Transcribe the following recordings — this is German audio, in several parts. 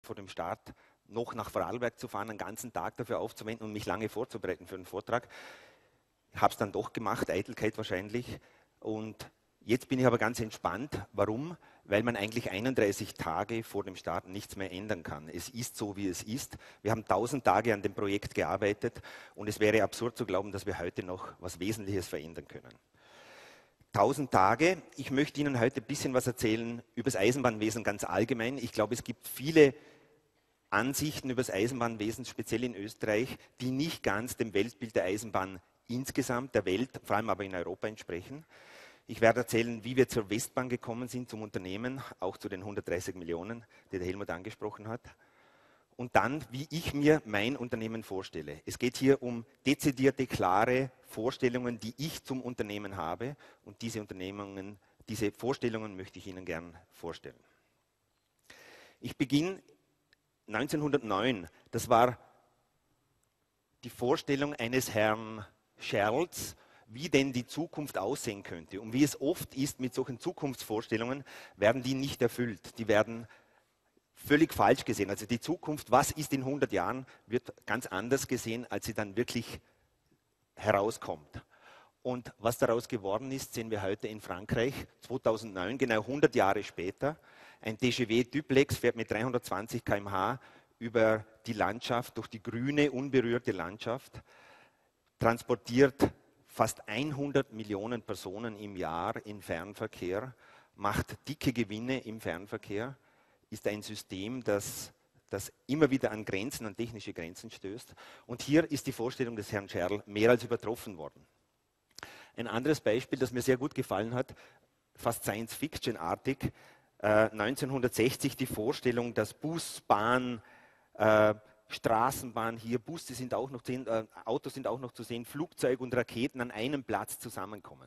vor dem Start noch nach Vorarlberg zu fahren, einen ganzen Tag dafür aufzuwenden und mich lange vorzubereiten für den Vortrag. Ich habe es dann doch gemacht, Eitelkeit wahrscheinlich. Und jetzt bin ich aber ganz entspannt. Warum? Weil man eigentlich 31 Tage vor dem Start nichts mehr ändern kann. Es ist so, wie es ist. Wir haben 1000 Tage an dem Projekt gearbeitet und es wäre absurd zu glauben, dass wir heute noch was Wesentliches verändern können. 1000 Tage. Ich möchte Ihnen heute ein bisschen was erzählen über das Eisenbahnwesen ganz allgemein. Ich glaube, es gibt viele Ansichten über das Eisenbahnwesen, speziell in Österreich, die nicht ganz dem Weltbild der Eisenbahn insgesamt, der Welt, vor allem aber in Europa entsprechen. Ich werde erzählen, wie wir zur Westbahn gekommen sind, zum Unternehmen, auch zu den 130 Millionen, die der Helmut angesprochen hat. Und dann, wie ich mir mein Unternehmen vorstelle. Es geht hier um dezidierte, klare Vorstellungen, die ich zum Unternehmen habe. Und diese Vorstellungen möchte ich Ihnen gern vorstellen. Ich beginne 1909. Das war die Vorstellung eines Herrn Scherls, wie denn die Zukunft aussehen könnte. Und wie es oft ist mit solchen Zukunftsvorstellungen, werden die nicht erfüllt. Die werden völlig falsch gesehen. Also die Zukunft, was ist in 100 Jahren, wird ganz anders gesehen, als sie dann wirklich herauskommt. Und was daraus geworden ist, sehen wir heute in Frankreich, 2009, genau 100 Jahre später. Ein TGV Duplex fährt mit 320 km/h über die Landschaft, durch die grüne, unberührte Landschaft, transportiert fast 100 Millionen Personen im Jahr in Fernverkehr, macht dicke Gewinne im Fernverkehr, ist ein System, das immer wieder an Grenzen, an technische Grenzen stößt. Und hier ist die Vorstellung des Herrn Scherl mehr als übertroffen worden. Ein anderes Beispiel, das mir sehr gut gefallen hat, fast Science-Fiction-artig, 1960 die Vorstellung, dass Bus, Bahn, Straßenbahn hier, Busse sind auch noch zu sehen, Autos sind auch noch zu sehen, Flugzeuge und Raketen an einem Platz zusammenkommen.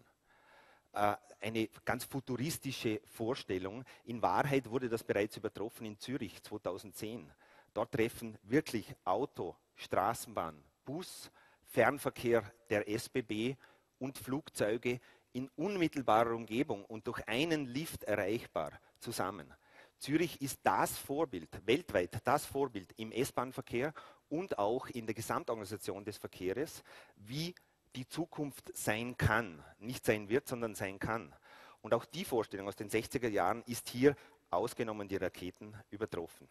Eine ganz futuristische Vorstellung. In Wahrheit wurde das bereits übertroffen in Zürich 2010. Dort treffen wirklich Auto, Straßenbahn, Bus, Fernverkehr der SBB und Flugzeuge in unmittelbarer Umgebung und durch einen Lift erreichbar zusammen. Zürich ist das Vorbild, weltweit das Vorbild im S-Bahn-Verkehr und auch in der Gesamtorganisation des Verkehrs, wie die Zukunft sein kann. Nicht sein wird, sondern sein kann. Und auch die Vorstellung aus den 60er Jahren ist hier, ausgenommen die Raketen, übertroffen.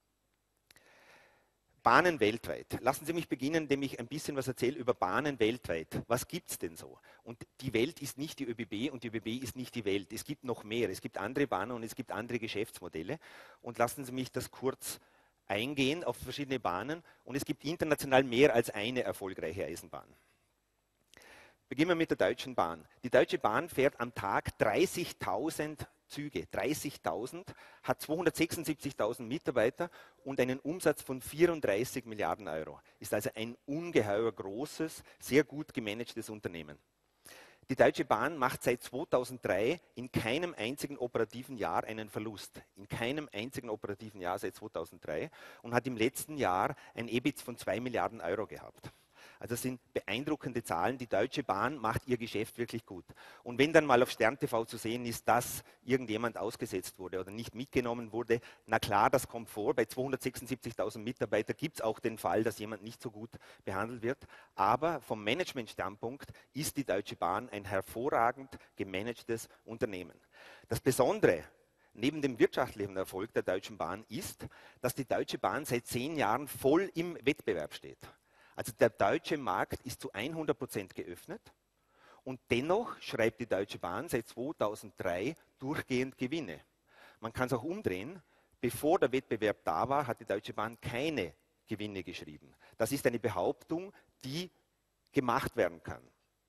Bahnen weltweit. Lassen Sie mich beginnen, indem ich ein bisschen was erzähle über Bahnen weltweit. Was gibt es denn so? Und die Welt ist nicht die ÖBB und die ÖBB ist nicht die Welt. Es gibt noch mehr. Es gibt andere Bahnen und es gibt andere Geschäftsmodelle. Und lassen Sie mich das kurz eingehen auf verschiedene Bahnen. Und es gibt international mehr als eine erfolgreiche Eisenbahn. Beginnen wir mit der Deutschen Bahn. Die Deutsche Bahn fährt am Tag 30.000 Züge, 30.000, hat 276.000 Mitarbeiter und einen Umsatz von 34 Milliarden Euro. Ist also ein ungeheuer großes, sehr gut gemanagtes Unternehmen. Die Deutsche Bahn macht seit 2003 in keinem einzigen operativen Jahr einen Verlust. In keinem einzigen operativen Jahr seit 2003 und hat im letzten Jahr ein EBIT von 2 Milliarden Euro gehabt. Also das sind beeindruckende Zahlen. Die Deutsche Bahn macht ihr Geschäft wirklich gut. Und wenn dann mal auf Stern TV zu sehen ist, dass irgendjemand ausgesetzt wurde oder nicht mitgenommen wurde, na klar, das kommt vor. Bei 276.000 Mitarbeitern gibt es auch den Fall, dass jemand nicht so gut behandelt wird. Aber vom Managementstandpunkt ist die Deutsche Bahn ein hervorragend gemanagtes Unternehmen. Das Besondere neben dem wirtschaftlichen Erfolg der Deutschen Bahn ist, dass die Deutsche Bahn seit 10 Jahren voll im Wettbewerb steht. Also der deutsche Markt ist zu 100% geöffnet und dennoch schreibt die Deutsche Bahn seit 2003 durchgehend Gewinne. Man kann es auch umdrehen. Bevor der Wettbewerb da war, hat die Deutsche Bahn keine Gewinne geschrieben. Das ist eine Behauptung, die gemacht werden kann.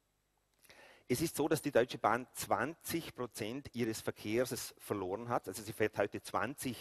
Es ist so, dass die Deutsche Bahn 20% ihres Verkehrs verloren hat. Also sie fährt heute 20%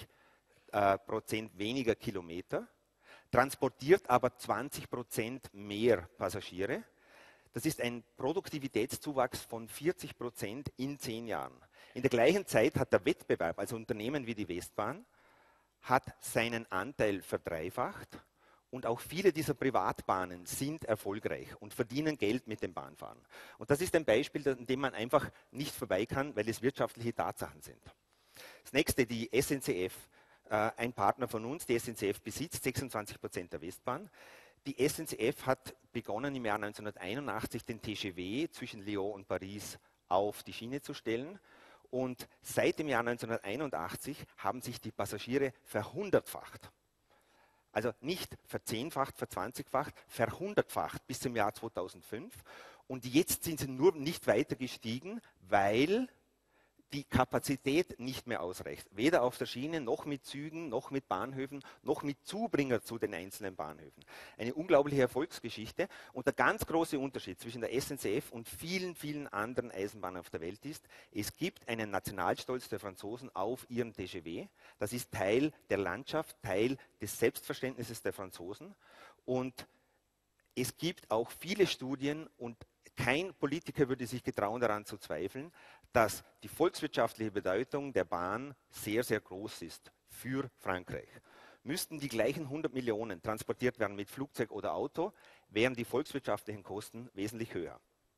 weniger Kilometer, transportiert aber 20% mehr Passagiere. Das ist ein Produktivitätszuwachs von 40% in 10 Jahren. In der gleichen Zeit hat der Wettbewerb, also Unternehmen wie die Westbahn, hat seinen Anteil verdreifacht und auch viele dieser Privatbahnen sind erfolgreich und verdienen Geld mit dem Bahnfahren. Und das ist ein Beispiel, an dem man einfach nicht vorbei kann, weil es wirtschaftliche Tatsachen sind. Das nächste, die SNCF. ein Partner von uns, die SNCF, besitzt 26% der Westbahn. Die SNCF hat begonnen im Jahr 1981 den TGV zwischen Lyon und Paris auf die Schiene zu stellen. Und seit dem Jahr 1981 haben sich die Passagiere verhundertfacht. Also nicht verzehnfacht, verzwanzigfacht, verhundertfacht bis zum Jahr 2005. Und jetzt sind sie nur nicht weiter gestiegen, weil die Kapazität nicht mehr ausreicht. Weder auf der Schiene, noch mit Zügen, noch mit Bahnhöfen, noch mit Zubringer zu den einzelnen Bahnhöfen. Eine unglaubliche Erfolgsgeschichte. Und der ganz große Unterschied zwischen der SNCF und vielen, vielen anderen Eisenbahnen auf der Welt ist, es gibt einen Nationalstolz der Franzosen auf ihren TGV. Das ist Teil der Landschaft, Teil des Selbstverständnisses der Franzosen. Und es gibt auch viele Studien und kein Politiker würde sich getrauen, daran zu zweifeln, dass die volkswirtschaftliche Bedeutung der Bahn sehr, sehr groß ist für Frankreich. Müssten die gleichen 100 Millionen transportiert werden mit Flugzeug oder Auto, wären die volkswirtschaftlichen Kosten wesentlich höher.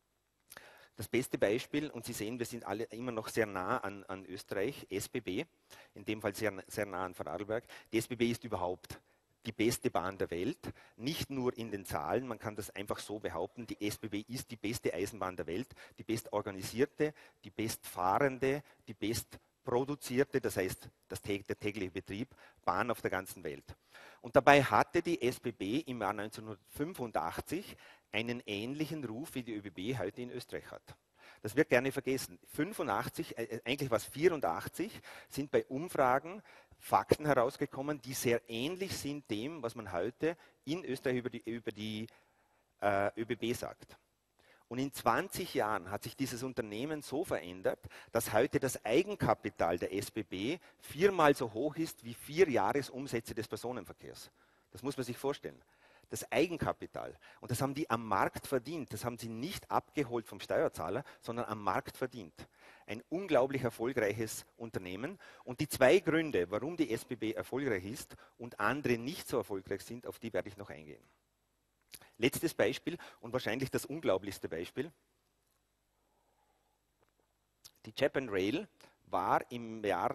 Das beste Beispiel, und Sie sehen, wir sind alle immer noch sehr nah an Österreich, SBB, in dem Fall sehr, sehr nah an Vorarlberg. Die SBB ist überhaupt die beste Bahn der Welt, nicht nur in den Zahlen, man kann das einfach so behaupten, die SBB ist die beste Eisenbahn der Welt, die bestorganisierte, die bestfahrende, die bestproduzierte, das heißt der tägliche Betrieb, Bahn auf der ganzen Welt. Und dabei hatte die SBB im Jahr 1985 einen ähnlichen Ruf, wie die ÖBB heute in Österreich hat. Das wird gerne vergessen. 85, eigentlich war es 84, sind bei Umfragen Fakten herausgekommen, die sehr ähnlich sind dem, was man heute in Österreich über die ÖBB sagt. Und in 20 Jahren hat sich dieses Unternehmen so verändert, dass heute das Eigenkapital der SBB 4-mal so hoch ist wie 4 Jahresumsätze des Personenverkehrs. Das muss man sich vorstellen. Das Eigenkapital. Und das haben die am Markt verdient. Das haben sie nicht abgeholt vom Steuerzahler, sondern am Markt verdient. Ein unglaublich erfolgreiches Unternehmen. Und die 2 Gründe, warum die SBB erfolgreich ist und andere nicht so erfolgreich sind, auf die werde ich noch eingehen. Letztes Beispiel und wahrscheinlich das unglaublichste Beispiel. Die Japan Rail war im Jahr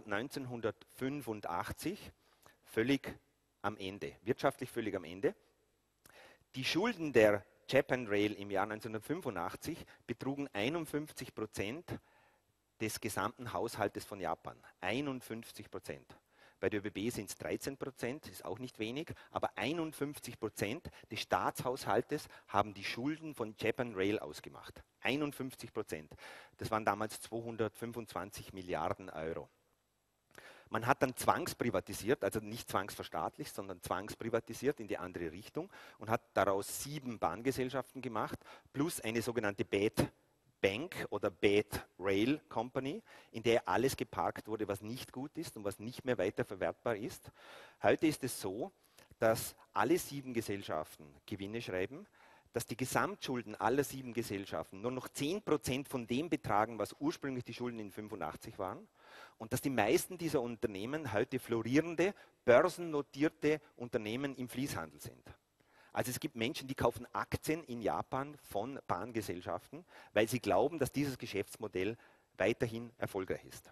1985 völlig am Ende, wirtschaftlich völlig am Ende. Die Schulden der Japan Rail im Jahr 1985 betrugen 51% des gesamten Haushaltes von Japan. 51%. Bei der ÖBB sind es 13%, ist auch nicht wenig, aber 51% des Staatshaushaltes haben die Schulden von Japan Rail ausgemacht. 51%. Das waren damals 225 Milliarden Euro. Man hat dann zwangsprivatisiert, also nicht zwangsverstaatlicht, sondern zwangsprivatisiert in die andere Richtung und hat daraus 7 Bahngesellschaften gemacht, plus eine sogenannte Bad Bank oder Bad Rail Company, in der alles geparkt wurde, was nicht gut ist und was nicht mehr weiter verwertbar ist. Heute ist es so, dass alle 7 Gesellschaften Gewinne schreiben, dass die Gesamtschulden aller 7 Gesellschaften nur noch 10% von dem betragen, was ursprünglich die Schulden in 85 waren. Und dass die meisten dieser Unternehmen heute florierende, börsennotierte Unternehmen im Fließhandel sind. Also es gibt Menschen, die kaufen Aktien in Japan von Bahngesellschaften, weil sie glauben, dass dieses Geschäftsmodell weiterhin erfolgreich ist.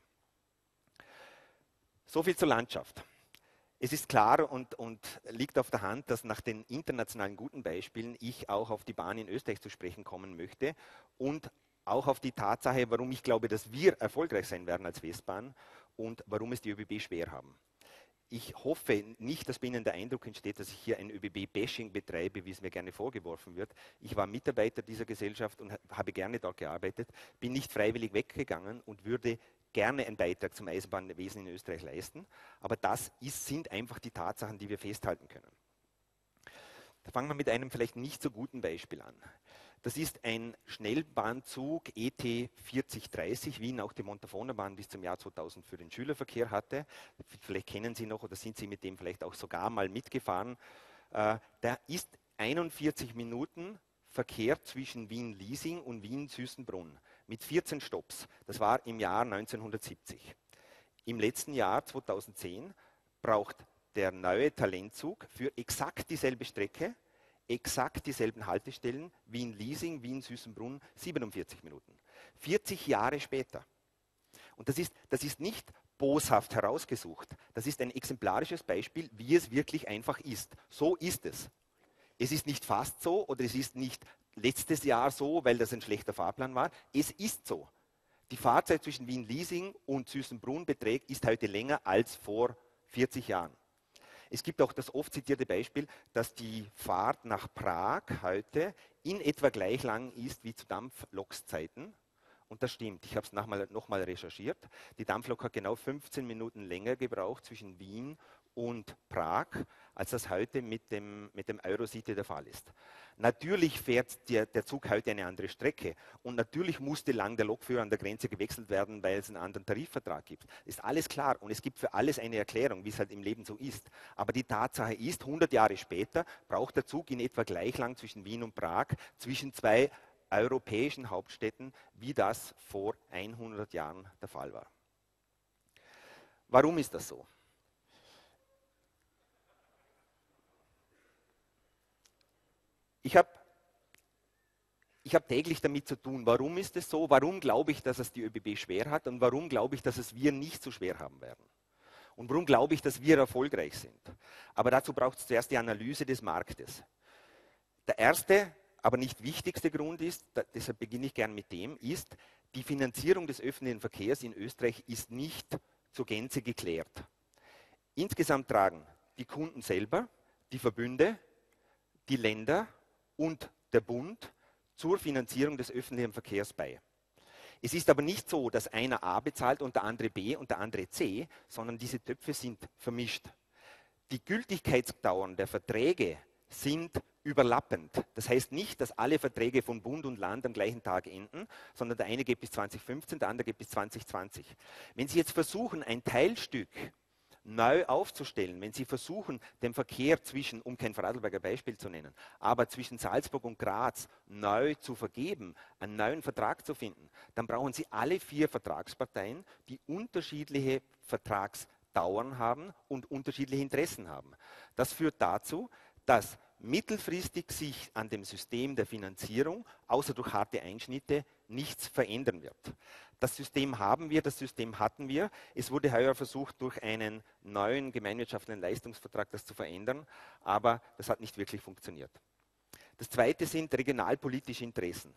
So viel zur Landschaft. Es ist klar und liegt auf der Hand, dass nach den internationalen guten Beispielen ich auch auf die Bahn in Österreich zu sprechen kommen möchte und auch auf die Tatsache, warum ich glaube, dass wir erfolgreich sein werden als Westbahn und warum es die ÖBB schwer haben. Ich hoffe nicht, dass bei Ihnen der Eindruck entsteht, dass ich hier ein ÖBB-Bashing betreibe, wie es mir gerne vorgeworfen wird. Ich war Mitarbeiter dieser Gesellschaft und habe gerne dort gearbeitet, bin nicht freiwillig weggegangen und würde gerne einen Beitrag zum Eisenbahnwesen in Österreich leisten. Aber das sind einfach die Tatsachen, die wir festhalten können. Da fangen wir mit einem vielleicht nicht so guten Beispiel an. Das ist ein Schnellbahnzug ET 4030, wie ihn auch die Montafoner-Bahn bis zum Jahr 2000 für den Schülerverkehr hatte. Vielleicht kennen Sie noch oder sind Sie mit dem vielleicht auch sogar mal mitgefahren. Der ist 41 Minuten Verkehr zwischen Wien-Liesing und Wien-Süßenbrunn mit 14 Stopps. Das war im Jahr 1970. Im letzten Jahr 2010 braucht der neue Talentzug für exakt dieselbe Strecke exakt dieselben Haltestellen, Wien-Liesing, Wien-Süßenbrunn, 47 Minuten. 40 Jahre später. Und das ist nicht boshaft herausgesucht. Das ist ein exemplarisches Beispiel, wie es wirklich einfach ist. So ist es. Es ist nicht fast so oder es ist nicht letztes Jahr so, weil das ein schlechter Fahrplan war. Es ist so. Die Fahrzeit zwischen Wien-Liesing und Süßenbrunn ist heute länger als vor 40 Jahren. Es gibt auch das oft zitierte Beispiel, dass die Fahrt nach Prag heute in etwa gleich lang ist wie zu Dampflokszeiten. Und das stimmt, ich habe es nochmal recherchiert. Die Dampflok hat genau 15 Minuten länger gebraucht zwischen Wien und Prag, als das heute mit dem Eurocity der Fall ist. Natürlich fährt der Zug heute eine andere Strecke und natürlich musste lang der Lokführer an der Grenze gewechselt werden, weil es einen anderen Tarifvertrag gibt. Ist alles klar und es gibt für alles eine Erklärung, wie es halt im Leben so ist. Aber die Tatsache ist, 100 Jahre später braucht der Zug in etwa gleich lang zwischen Wien und Prag, zwischen zwei europäischen Hauptstädten, wie das vor 100 Jahren der Fall war. Warum ist das so? Ich habe täglich damit zu tun. Warum ist es so? Warum glaube ich, dass es die ÖBB schwer hat? Und warum glaube ich, dass es wir nicht so schwer haben werden? Und warum glaube ich, dass wir erfolgreich sind? Aber dazu braucht es zuerst die Analyse des Marktes. Der erste, aber nicht wichtigste Grund ist, deshalb beginne ich gern mit dem, ist, die Finanzierung des öffentlichen Verkehrs in Österreich ist nicht zur Gänze geklärt. Insgesamt tragen die Kunden selber, die Verbünde, die Länder und der Bund zur Finanzierung des öffentlichen Verkehrs bei. Es ist aber nicht so, dass einer A bezahlt und der andere B und der andere C, sondern diese Töpfe sind vermischt. Die Gültigkeitsdauern der Verträge sind überlappend. Das heißt nicht, dass alle Verträge von Bund und Land am gleichen Tag enden, sondern der eine geht bis 2015, der andere geht bis 2020. Wenn Sie jetzt versuchen, ein Teilstück neu aufzustellen, wenn Sie versuchen, den Verkehr zwischen, um kein Vorarlberger Beispiel zu nennen, aber zwischen Salzburg und Graz neu zu vergeben, einen neuen Vertrag zu finden, dann brauchen Sie alle 4 Vertragsparteien, die unterschiedliche Vertragsdauern haben und unterschiedliche Interessen haben. Das führt dazu, dass mittelfristig sich an dem System der Finanzierung, außer durch harte Einschnitte, nichts verändern wird. Das System haben wir, das System hatten wir. Es wurde heuer versucht, durch einen neuen gemeinwirtschaftlichen Leistungsvertrag das zu verändern, aber das hat nicht wirklich funktioniert. Das Zweite sind regionalpolitische Interessen.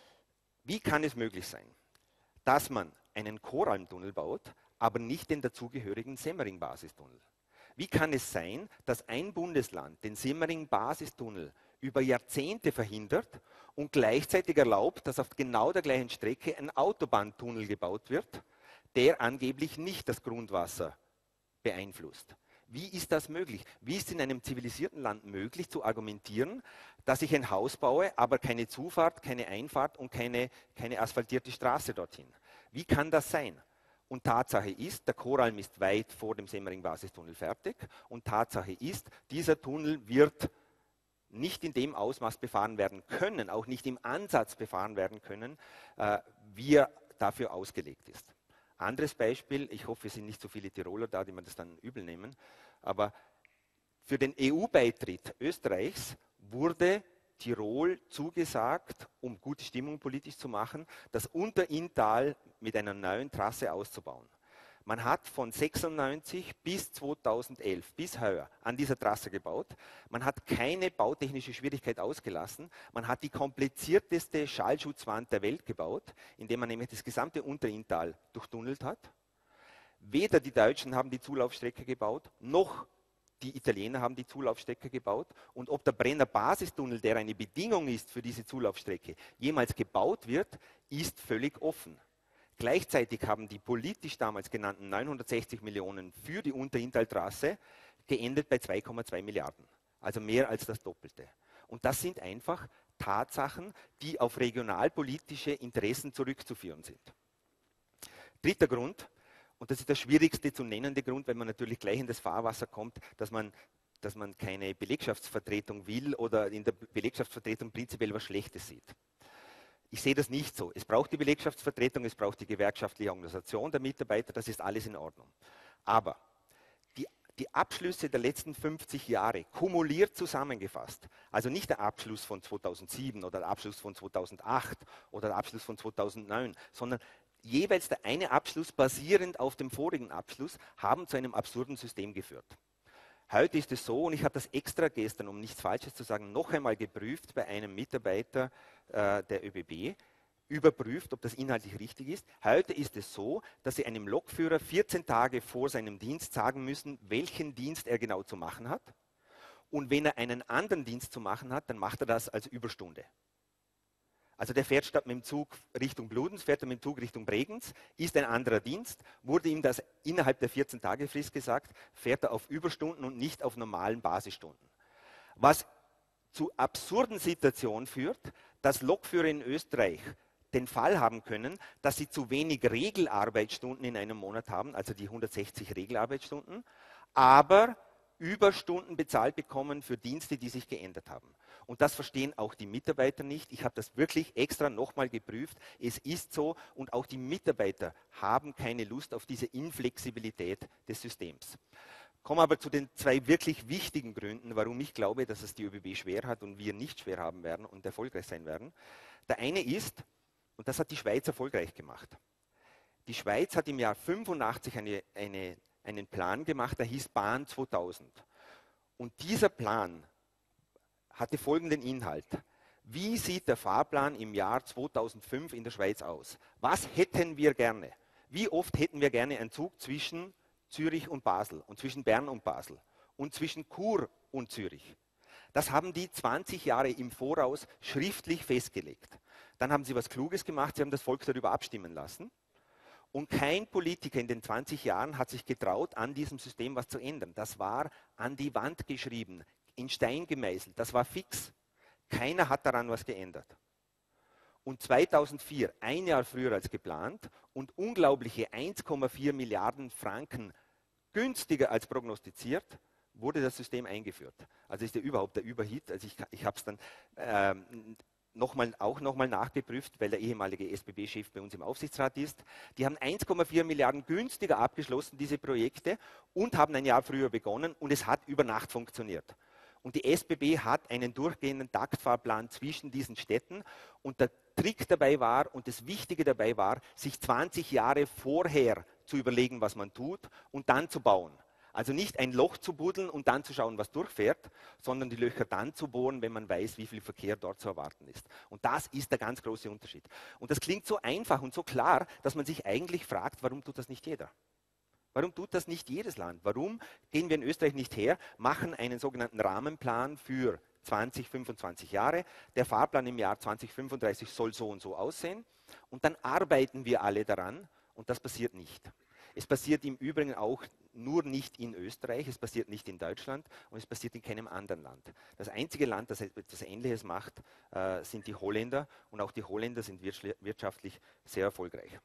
Wie kann es möglich sein, dass man einen Koralmtunnel baut, aber nicht den dazugehörigen Semmering-Basistunnel? Wie kann es sein, dass ein Bundesland den Semmering-Basistunnel über Jahrzehnte verhindert und gleichzeitig erlaubt, dass auf genau der gleichen Strecke ein Autobahntunnel gebaut wird, der angeblich nicht das Grundwasser beeinflusst? Wie ist das möglich? Wie ist in einem zivilisierten Land möglich zu argumentieren, dass ich ein Haus baue, aber keine Zufahrt, keine Einfahrt und keine asphaltierte Straße dorthin? Wie kann das sein? Und Tatsache ist, der Koralm ist weit vor dem Semmering-Basistunnel fertig und Tatsache ist, dieser Tunnel wird nicht in dem Ausmaß befahren werden können, auch nicht im Ansatz befahren werden können, wie er dafür ausgelegt ist. Anderes Beispiel, ich hoffe, es sind nicht so viele Tiroler da, die mir das dann übel nehmen, aber für den EU-Beitritt Österreichs wurde Tirol zugesagt, um gute Stimmung politisch zu machen, das Unterinntal mit einer neuen Trasse auszubauen. Man hat von 96 bis 2011, bis heuer, an dieser Trasse gebaut. Man hat keine bautechnische Schwierigkeit ausgelassen. Man hat die komplizierteste Schallschutzwand der Welt gebaut, indem man nämlich das gesamte Unterinntal durchtunnelt hat. Weder die Deutschen haben die Zulaufstrecke gebaut, noch die Italiener haben die Zulaufstrecke gebaut. Und ob der Brenner Basistunnel, der eine Bedingung ist für diese Zulaufstrecke, jemals gebaut wird, ist völlig offen. Gleichzeitig haben die politisch damals genannten 960 Millionen für die Unterinntaltrasse geendet bei 2,2 Milliarden. Also mehr als das Doppelte. Und das sind einfach Tatsachen, die auf regionalpolitische Interessen zurückzuführen sind. Dritter Grund, und das ist der schwierigste zu nennende Grund, wenn man natürlich gleich in das Fahrwasser kommt, dass man keine Belegschaftsvertretung will oder in der Belegschaftsvertretung prinzipiell was Schlechtes sieht. Ich sehe das nicht so. Es braucht die Belegschaftsvertretung, es braucht die gewerkschaftliche Organisation der Mitarbeiter, das ist alles in Ordnung. Aber die Abschlüsse der letzten 50 Jahre kumuliert zusammengefasst, also nicht der Abschluss von 2007 oder der Abschluss von 2008 oder der Abschluss von 2009, sondern jeweils der eine Abschluss basierend auf dem vorigen Abschluss haben zu einem absurden System geführt. Heute ist es so, und ich habe das extra gestern, um nichts Falsches zu sagen, noch einmal geprüft bei einem Mitarbeiter der ÖBB, überprüft, ob das inhaltlich richtig ist. Heute ist es so, dass Sie einem Lokführer 14 Tage vor seinem Dienst sagen müssen, welchen Dienst er genau zu machen hat. Und wenn er einen anderen Dienst zu machen hat, dann macht er das als Überstunde. Also der fährt statt mit dem Zug Richtung Bludenz, fährt er mit dem Zug Richtung Bregenz, ist ein anderer Dienst, wurde ihm das innerhalb der 14-Tage-Frist gesagt, fährt er auf Überstunden und nicht auf normalen Basisstunden. Was zu absurden Situationen führt, dass Lokführer in Österreich den Fall haben können, dass sie zu wenig Regelarbeitsstunden in einem Monat haben, also die 160 Regelarbeitsstunden, aber Überstunden bezahlt bekommen für Dienste, die sich geändert haben. Und das verstehen auch die Mitarbeiter nicht. Ich habe das wirklich extra nochmal geprüft. Es ist so und auch die Mitarbeiter haben keine Lust auf diese Inflexibilität des Systems. Kommen aber zu den zwei wirklich wichtigen Gründen, warum ich glaube, dass es die ÖBB schwer hat und wir nicht schwer haben werden und erfolgreich sein werden. Der eine ist, und das hat die Schweiz erfolgreich gemacht. Die Schweiz hat im Jahr 85 einen Plan gemacht, der hieß Bahn 2000. Und dieser Plan hatte folgenden Inhalt. Wie sieht der Fahrplan im Jahr 2005 in der Schweiz aus? Was hätten wir gerne? Wie oft hätten wir gerne einen Zug zwischen Zürich und Basel und zwischen Bern und Basel und zwischen Chur und Zürich? Das haben die 20 Jahre im Voraus schriftlich festgelegt. Dann haben sie was Kluges gemacht, sie haben das Volk darüber abstimmen lassen. Und kein Politiker in den 20 Jahren hat sich getraut, an diesem System was zu ändern. Das war an die Wand geschrieben, in Stein gemeißelt, das war fix. Keiner hat daran was geändert. Und 2004, ein Jahr früher als geplant und unglaubliche 1,4 Milliarden Franken günstiger als prognostiziert, wurde das System eingeführt. Also ist ja überhaupt der Überhit. Also ich habe es dann auch nochmal nachgeprüft, weil der ehemalige SBB-Chef bei uns im Aufsichtsrat ist. Die haben 1,4 Milliarden günstiger abgeschlossen, diese Projekte, und haben ein Jahr früher begonnen und es hat über Nacht funktioniert. Und die SBB hat einen durchgehenden Taktfahrplan zwischen diesen Städten und der Trick dabei war und das Wichtige dabei war, sich 20 Jahre vorher zu überlegen, was man tut und dann zu bauen. Also nicht ein Loch zu buddeln und dann zu schauen, was durchfährt, sondern die Löcher dann zu bohren, wenn man weiß, wie viel Verkehr dort zu erwarten ist. Und das ist der ganz große Unterschied. Und das klingt so einfach und so klar, dass man sich eigentlich fragt, warum tut das nicht jeder? Warum tut das nicht jedes Land? Warum gehen wir in Österreich nicht her, machen einen sogenannten Rahmenplan für 20, 25 Jahre. Der Fahrplan im Jahr 2035 soll so und so aussehen. Und dann arbeiten wir alle daran und das passiert nicht. Es passiert im Übrigen auch nur nicht in Österreich, es passiert nicht in Deutschland und es passiert in keinem anderen Land. Das einzige Land, das etwas Ähnliches macht, sind die Holländer und auch die Holländer sind wirtschaftlich sehr erfolgreich.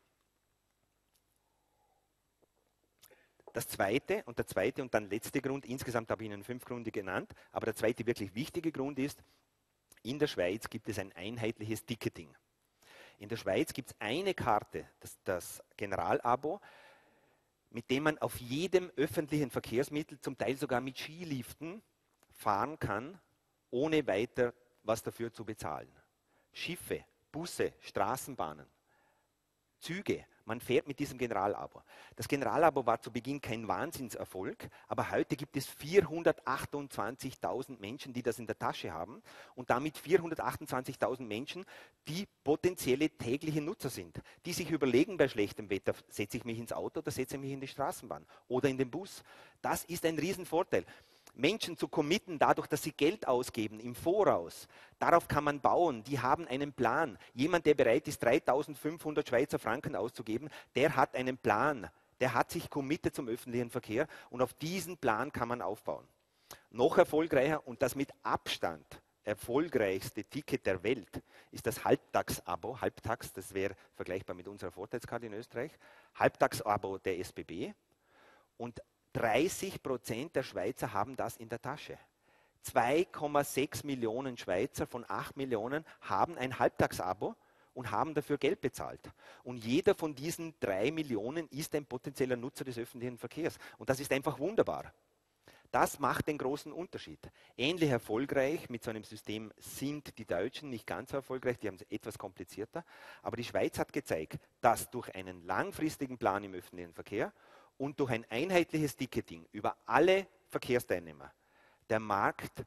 Das zweite und dann letzte Grund, insgesamt habe ich Ihnen 5 Gründe genannt, aber der zweite wirklich wichtige Grund ist, in der Schweiz gibt es ein einheitliches Ticketing. In der Schweiz gibt es eine Karte, das Generalabo, mit dem man auf jedem öffentlichen Verkehrsmittel, zum Teil sogar mit Skiliften, fahren kann, ohne weiter was dafür zu bezahlen. Schiffe, Busse, Straßenbahnen, Züge, man fährt mit diesem Generalabo. Das Generalabo war zu Beginn kein Wahnsinnserfolg, aber heute gibt es 428.000 Menschen, die das in der Tasche haben und damit 428.000 Menschen, die potenzielle tägliche Nutzer sind, die sich überlegen bei schlechtem Wetter, setze ich mich ins Auto oder setze ich mich in die Straßenbahn oder in den Bus. Das ist ein Riesenvorteil. Menschen zu committen, dadurch, dass sie Geld ausgeben im Voraus. Darauf kann man bauen. Die haben einen Plan. Jemand, der bereit ist, 3.500 Schweizer Franken auszugeben, der hat einen Plan. Der hat sich committed zum öffentlichen Verkehr und auf diesen Plan kann man aufbauen. Noch erfolgreicher und das mit Abstand erfolgreichste Ticket der Welt ist das Halbtags-Abo. Halbtags, das wäre vergleichbar mit unserer Vorteilskarte in Österreich. Halbtags-Abo der SBB. Und 30% der Schweizer haben das in der Tasche. 2,6 Millionen Schweizer von 8 Millionen haben ein Halbtagsabo und haben dafür Geld bezahlt. Und jeder von diesen 3 Millionen ist ein potenzieller Nutzer des öffentlichen Verkehrs. Und das ist einfach wunderbar. Das macht den großen Unterschied. Ähnlich erfolgreich mit so einem System sind die Deutschen, nicht ganz so erfolgreich, die haben es etwas komplizierter. Aber die Schweiz hat gezeigt, dass durch einen langfristigen Plan im öffentlichen Verkehr und durch ein einheitliches Ticketing über alle Verkehrsteilnehmer der Markt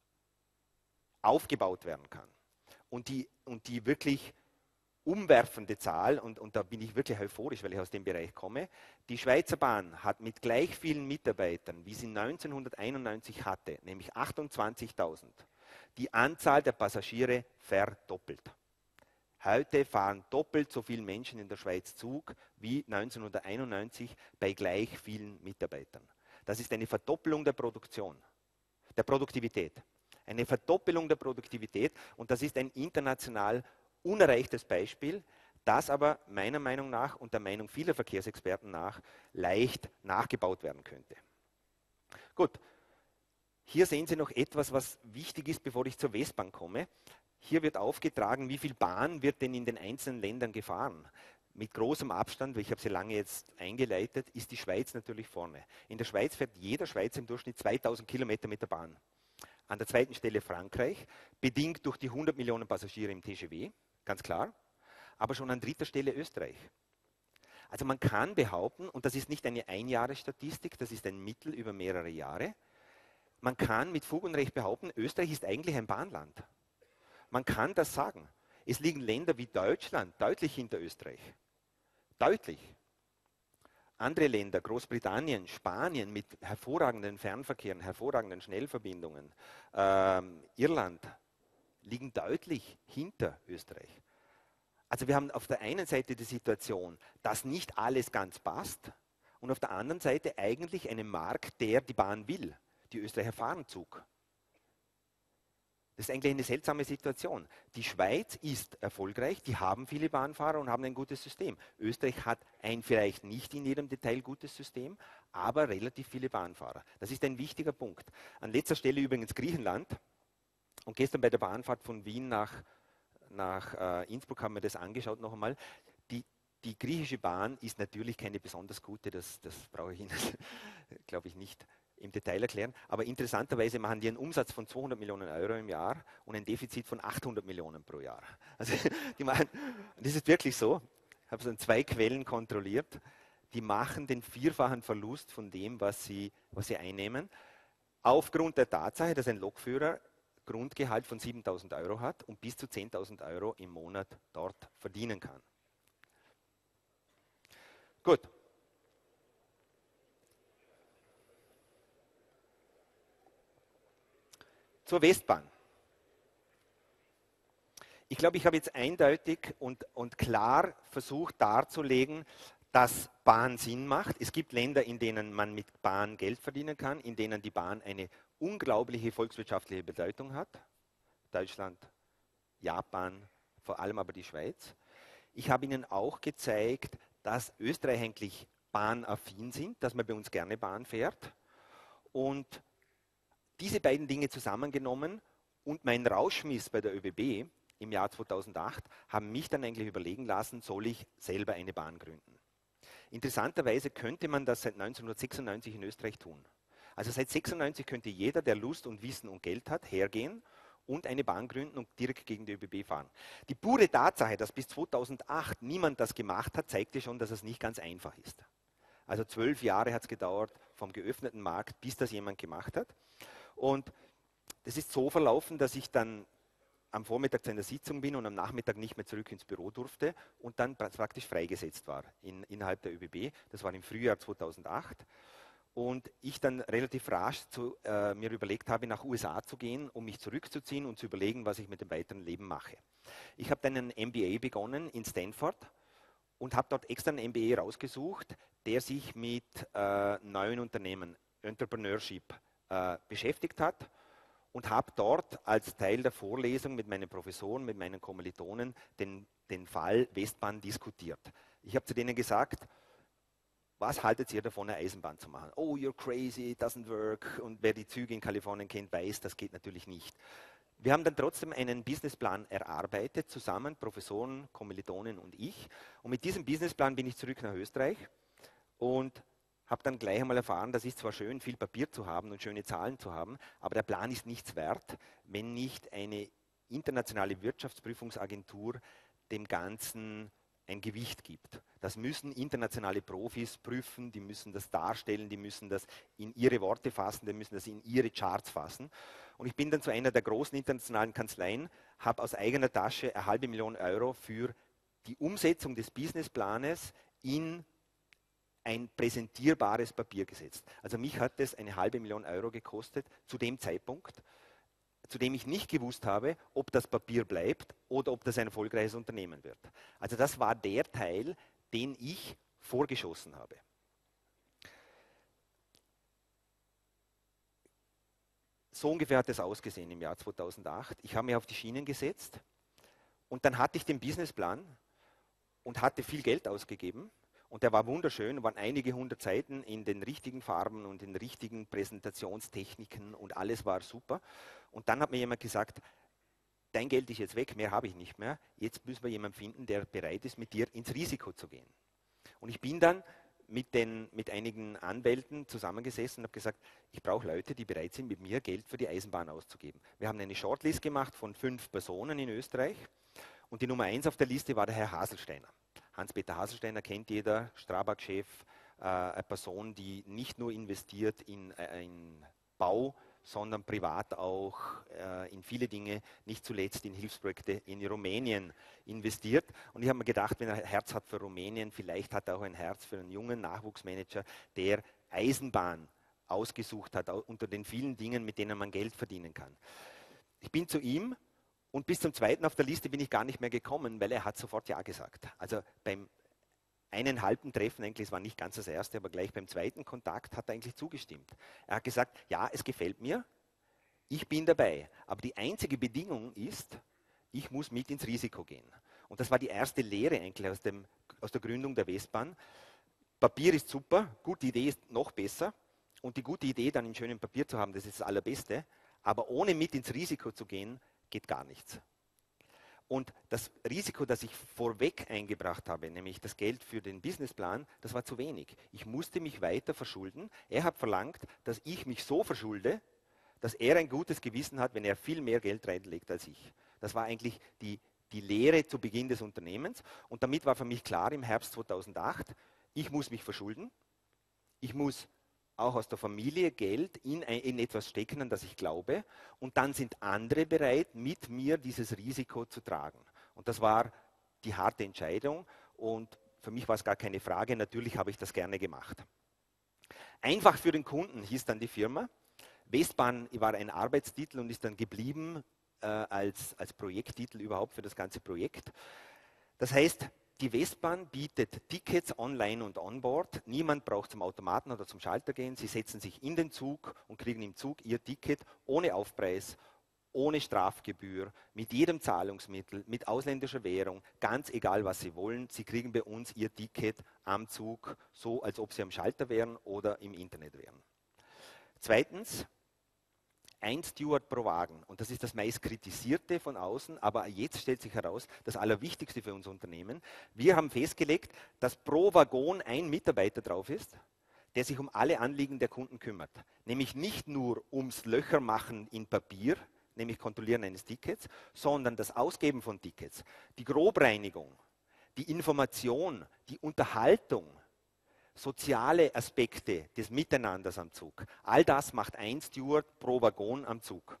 aufgebaut werden kann. Und die wirklich umwerfende Zahl, und da bin ich wirklich euphorisch, weil ich aus dem Bereich komme, die Schweizer Bahn hat mit gleich vielen Mitarbeitern, wie sie 1991 hatte, nämlich 28.000, die Anzahl der Passagiere verdoppelt. Heute fahren doppelt so viele Menschen in der Schweiz Zug wie 1991 bei gleich vielen Mitarbeitern. Das ist eine Verdoppelung der Produktivität. Eine Verdoppelung der Produktivität, und das ist ein international unerreichtes Beispiel, das aber meiner Meinung nach und der Meinung vieler Verkehrsexperten nach leicht nachgebaut werden könnte. Gut, hier sehen Sie noch etwas, was wichtig ist, bevor ich zur Westbahn komme. Hier wird aufgetragen, wie viel Bahn wird denn in den einzelnen Ländern gefahren. Mit großem Abstand, weil ich habe sie lange jetzt eingeleitet, ist die Schweiz natürlich vorne. In der Schweiz fährt jeder Schweizer im Durchschnitt 2000 Kilometer mit der Bahn. An der zweiten Stelle Frankreich, bedingt durch die 100 Millionen Passagiere im TGV, ganz klar, aber schon an dritter Stelle Österreich. Also man kann behaupten, und das ist nicht eine Einjahresstatistik, das ist ein Mittel über mehrere Jahre, man kann mit Fug und Recht behaupten, Österreich ist eigentlich ein Bahnland. Man kann das sagen. Es liegen Länder wie Deutschland deutlich hinter Österreich. Deutlich. Andere Länder, Großbritannien, Spanien mit hervorragenden Fernverkehren, hervorragenden Schnellverbindungen, Irland, liegen deutlich hinter Österreich. Also wir haben auf der einen Seite die Situation, dass nicht alles ganz passt, und auf der anderen Seite eigentlich einen Markt, der die Bahn will. Die Österreicher fahren Zug. Das ist eigentlich eine seltsame Situation. Die Schweiz ist erfolgreich, die haben viele Bahnfahrer und haben ein gutes System. Österreich hat ein vielleicht nicht in jedem Detail gutes System, aber relativ viele Bahnfahrer. Das ist ein wichtiger Punkt. An letzter Stelle übrigens Griechenland. Und gestern bei der Bahnfahrt von Wien nach Innsbruck haben wir das angeschaut noch einmal. Die griechische Bahn ist natürlich keine besonders gute, das brauche ich Ihnen, glaube ich, nicht im Detail erklären, aber interessanterweise machen die einen Umsatz von 200 Millionen Euro im Jahr und ein Defizit von 800 Millionen pro Jahr. Also die machen, das ist wirklich so, ich habe es an 2 Quellen kontrolliert, die machen den vierfachen Verlust von dem, was sie einnehmen, aufgrund der Tatsache, dass ein Lokführer Grundgehalt von 7.000 Euro hat und bis zu 10.000 Euro im Monat dort verdienen kann. Gut. Zur Westbahn. Ich glaube, ich habe jetzt eindeutig und klar versucht darzulegen, dass Bahn Sinn macht. Es gibt Länder, in denen man mit Bahn Geld verdienen kann, in denen die Bahn eine unglaubliche volkswirtschaftliche Bedeutung hat. Deutschland, Japan, vor allem aber die Schweiz. Ich habe Ihnen auch gezeigt, dass Österreich eigentlich bahnaffin sind, dass man bei uns gerne Bahn fährt. Und diese beiden Dinge zusammengenommen und mein Rauschmiss bei der ÖBB im Jahr 2008 haben mich dann eigentlich überlegen lassen, soll ich selber eine Bahn gründen. Interessanterweise könnte man das seit 1996 in Österreich tun. Also seit 1996 könnte jeder, der Lust und Wissen und Geld hat, hergehen und eine Bahn gründen und direkt gegen die ÖBB fahren. Die pure Tatsache, dass bis 2008 niemand das gemacht hat, zeigte schon, dass es nicht ganz einfach ist. Also 12 Jahre hat es gedauert vom geöffneten Markt, bis das jemand gemacht hat. Und das ist so verlaufen, dass ich dann am Vormittag zu einer Sitzung bin und am Nachmittag nicht mehr zurück ins Büro durfte und dann praktisch freigesetzt war innerhalb der ÖBB. Das war im Frühjahr 2008. Und ich dann relativ rasch mir überlegt habe, nach USA zu gehen, um mich zurückzuziehen und zu überlegen, was ich mit dem weiteren Leben mache. Ich habe dann einen MBA begonnen in Stanford und habe dort extra einen MBA rausgesucht, der sich mit neuen Unternehmen, Entrepreneurship, beschäftigt hat und habe dort als Teil der Vorlesung mit meinen Professoren, mit meinen Kommilitonen den Fall Westbahn diskutiert. Ich habe zu denen gesagt, was haltet ihr davon, eine Eisenbahn zu machen? Oh, you're crazy, it doesn't work. Und wer die Züge in Kalifornien kennt, weiß, das geht natürlich nicht. Wir haben dann trotzdem einen Businessplan erarbeitet, zusammen, Professoren, Kommilitonen und ich. Und mit diesem Businessplan bin ich zurück nach Österreich und habe dann gleich einmal erfahren, das ist zwar schön, viel Papier zu haben und schöne Zahlen zu haben, aber der Plan ist nichts wert, wenn nicht eine internationale Wirtschaftsprüfungsagentur dem Ganzen ein Gewicht gibt. Das müssen internationale Profis prüfen, die müssen das darstellen, die müssen das in ihre Worte fassen, die müssen das in ihre Charts fassen. Und ich bin dann zu einer der großen internationalen Kanzleien, habe aus eigener Tasche 500.000 Euro für die Umsetzung des Businessplanes in ein präsentierbares Papier gesetzt. Also mich hat es 500.000 Euro gekostet zu dem Zeitpunkt, zu dem ich nicht gewusst habe, ob das Papier bleibt oder ob das ein erfolgreiches Unternehmen wird. Also das war der Teil, den ich vorgeschossen habe. So ungefähr hat es ausgesehen im Jahr 2008. Ich habe mich auf die Schienen gesetzt und dann hatte ich den Businessplan und hatte viel Geld ausgegeben. Und der war wunderschön, waren einige 100 Seiten in den richtigen Farben und in richtigen Präsentationstechniken und alles war super. Und dann hat mir jemand gesagt, dein Geld ist jetzt weg, mehr habe ich nicht mehr. Jetzt müssen wir jemanden finden, der bereit ist, mit dir ins Risiko zu gehen. Und ich bin dann mit einigen Anwälten zusammengesessen und habe gesagt, ich brauche Leute, die bereit sind, mit mir Geld für die Eisenbahn auszugeben. Wir haben eine Shortlist gemacht von 5 Personen in Österreich und die Nummer 1 auf der Liste war der Herr Haselsteiner. Hans-Peter Haselsteiner kennt jeder, Strabag-Chef, eine Person, die nicht nur investiert in Bau, sondern privat auch in viele Dinge, nicht zuletzt in Hilfsprojekte in Rumänien investiert. Und ich habe mir gedacht, wenn er ein Herz hat für Rumänien, vielleicht hat er auch ein Herz für einen jungen Nachwuchsmanager, der Eisenbahn ausgesucht hat, unter den vielen Dingen, mit denen man Geld verdienen kann. Ich bin zu ihm. Und bis zum zweiten auf der Liste bin ich gar nicht mehr gekommen, weil er hat sofort Ja gesagt. Also beim einen halben Treffen, eigentlich, es war nicht ganz das erste, aber gleich beim zweiten Kontakt hat er eigentlich zugestimmt. Er hat gesagt, ja, es gefällt mir, ich bin dabei. Aber die einzige Bedingung ist, ich muss mit ins Risiko gehen. Und das war die erste Lehre eigentlich aus der Gründung der Westbahn. Papier ist super, gute Idee ist noch besser. Und die gute Idee dann in schönem Papier zu haben, das ist das Allerbeste. Aber ohne mit ins Risiko zu gehen, geht gar nichts. Und das Risiko, das ich vorweg eingebracht habe, nämlich das Geld für den Businessplan, das war zu wenig. Ich musste mich weiter verschulden. Er hat verlangt, dass ich mich so verschulde, dass er ein gutes Gewissen hat, wenn er viel mehr Geld reinlegt als ich. Das war eigentlich die Lehre zu Beginn des Unternehmens. Und damit war für mich klar im Herbst 2008, ich muss mich verschulden, ich muss auch aus der Familie Geld in etwas stecken, an das ich glaube. Und dann sind andere bereit, mit mir dieses Risiko zu tragen. Und das war die harte Entscheidung. Und für mich war es gar keine Frage. Natürlich habe ich das gerne gemacht. Einfach für den Kunden hieß dann die Firma. Westbahn war ein Arbeitstitel und ist dann geblieben als Projekttitel überhaupt für das ganze Projekt. Das heißt, die Westbahn bietet Tickets online und onboard. Niemand braucht zum Automaten oder zum Schalter gehen. Sie setzen sich in den Zug und kriegen im Zug ihr Ticket ohne Aufpreis, ohne Strafgebühr, mit jedem Zahlungsmittel, mit ausländischer Währung, ganz egal, was Sie wollen. Sie kriegen bei uns Ihr Ticket am Zug, so als ob Sie am Schalter wären oder im Internet wären. Zweitens, ein Steward pro Wagen. Und das ist das meist kritisierte von außen, aber jetzt stellt sich heraus, das Allerwichtigste für unser Unternehmen. Wir haben festgelegt, dass pro Waggon ein Mitarbeiter drauf ist, der sich um alle Anliegen der Kunden kümmert. Nämlich nicht nur ums Löchermachen in Papier, nämlich Kontrollieren eines Tickets, sondern das Ausgeben von Tickets, die Grobreinigung, die Information, die Unterhaltung, soziale Aspekte des Miteinanders am Zug. All das macht ein Steward pro Waggon am Zug.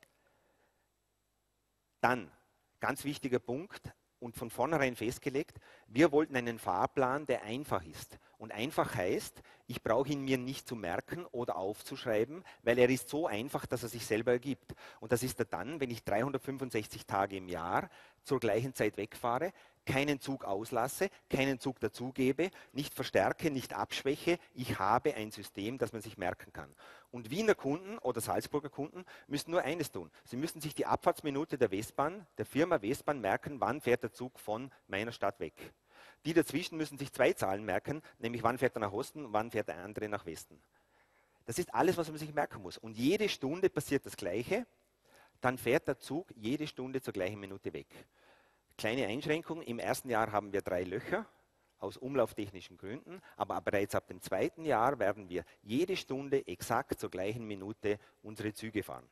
Dann, ganz wichtiger Punkt und von vornherein festgelegt, wir wollten einen Fahrplan, der einfach ist. Und einfach heißt, ich brauche ihn mir nicht zu merken oder aufzuschreiben, weil er ist so einfach, dass er sich selber ergibt. Und das ist er dann, wenn ich 365 Tage im Jahr zur gleichen Zeit wegfahre, keinen Zug auslasse, keinen Zug dazugebe, nicht verstärke, nicht abschwäche. Ich habe ein System, das man sich merken kann. Und Wiener Kunden oder Salzburger Kunden müssen nur eines tun. Sie müssen sich die Abfahrtsminute der Westbahn, der Firma Westbahn merken, wann fährt der Zug von meiner Stadt weg. Die dazwischen müssen sich 2 Zahlen merken, nämlich wann fährt er nach Osten und wann fährt der andere nach Westen. Das ist alles, was man sich merken muss. Und jede Stunde passiert das Gleiche, dann fährt der Zug jede Stunde zur gleichen Minute weg. Kleine Einschränkung, im ersten Jahr haben wir 3 Löcher, aus umlauftechnischen Gründen, aber bereits ab dem 2. Jahr werden wir jede Stunde exakt zur gleichen Minute unsere Züge fahren.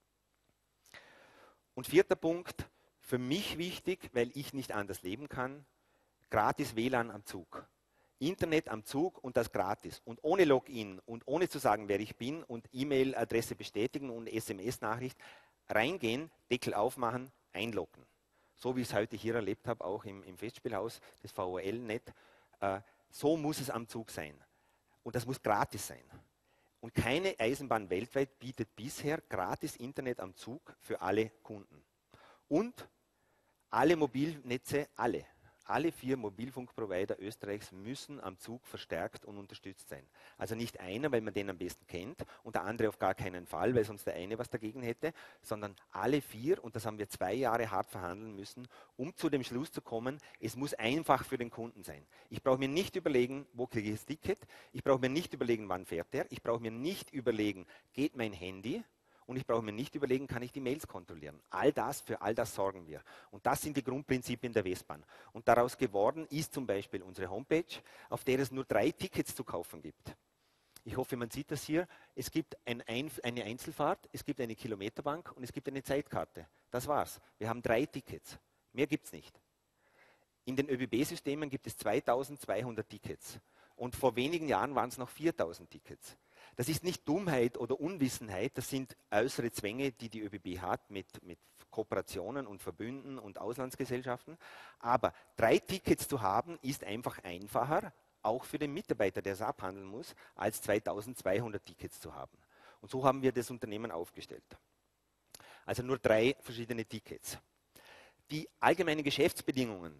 Und 4. Punkt, für mich wichtig, weil ich nicht anders leben kann, gratis WLAN am Zug. Internet am Zug und das gratis und ohne Login und ohne zu sagen, wer ich bin und E-Mail-Adresse bestätigen und SMS-Nachricht reingehen, Deckel aufmachen, einloggen. So wie ich es heute hier erlebt habe, auch im Festspielhaus des VOL-Net. So muss es am Zug sein. Und das muss gratis sein. Und keine Eisenbahn weltweit bietet bisher gratis Internet am Zug für alle Kunden. Und alle Mobilnetze, alle 4 Mobilfunkprovider Österreichs müssen am Zug verstärkt und unterstützt sein. Also nicht einer, weil man den am besten kennt und der andere auf gar keinen Fall, weil sonst der eine was dagegen hätte, sondern alle 4, und das haben wir 2 Jahre hart verhandeln müssen, um zu dem Schluss zu kommen, es muss einfach für den Kunden sein. Ich brauche mir nicht überlegen, wo kriege ich das Ticket, ich brauche mir nicht überlegen, wann fährt der, ich brauche mir nicht überlegen, geht mein Handy, und ich brauche mir nicht überlegen, kann ich die Mails kontrollieren. Für all das sorgen wir. Und das sind die Grundprinzipien der Westbahn. Und daraus geworden ist zum Beispiel unsere Homepage, auf der es nur 3 Tickets zu kaufen gibt. Ich hoffe, man sieht das hier. Es gibt eine Einzelfahrt, es gibt eine Kilometerbank und es gibt eine Zeitkarte. Das war's. Wir haben 3 Tickets. Mehr gibt es nicht. In den ÖBB-Systemen gibt es 2200 Tickets. Und vor wenigen Jahren waren es noch 4000 Tickets. Das ist nicht Dummheit oder Unwissenheit, das sind äußere Zwänge, die die ÖBB hat mit Kooperationen und Verbünden und Auslandsgesellschaften. Aber 3 Tickets zu haben, ist einfach einfacher, auch für den Mitarbeiter, der es abhandeln muss, als 2200 Tickets zu haben. Und so haben wir das Unternehmen aufgestellt. Also nur 3 verschiedene Tickets. Die allgemeinen Geschäftsbedingungen.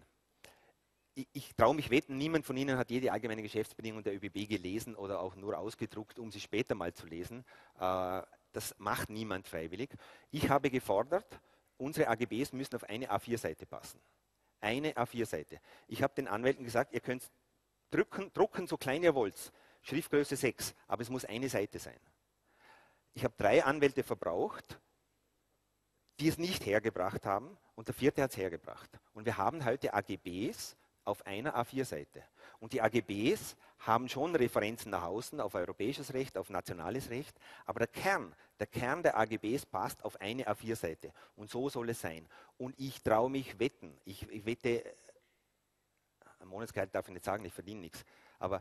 Ich traue mich wetten, niemand von Ihnen hat jede allgemeine Geschäftsbedingung der ÖBB gelesen oder auch nur ausgedruckt, um sie später mal zu lesen. Das macht niemand freiwillig. Ich habe gefordert, unsere AGBs müssen auf eine A4-Seite passen. Eine A4-Seite. Ich habe den Anwälten gesagt, ihr könnt drucken, so klein ihr wollt, Schriftgröße 6, aber es muss eine Seite sein. Ich habe 3 Anwälte verbraucht, die es nicht hergebracht haben, und der 4. hat es hergebracht. Und wir haben heute AGBs auf einer A4-Seite. Und die AGBs haben schon Referenzen nach außen auf europäisches Recht, auf nationales Recht, aber der Kern der AGBs passt auf eine A4-Seite. Und so soll es sein. Und ich traue mich wetten. Ich wette, am Monatsgehalt darf ich nicht sagen, ich verdiene nichts, aber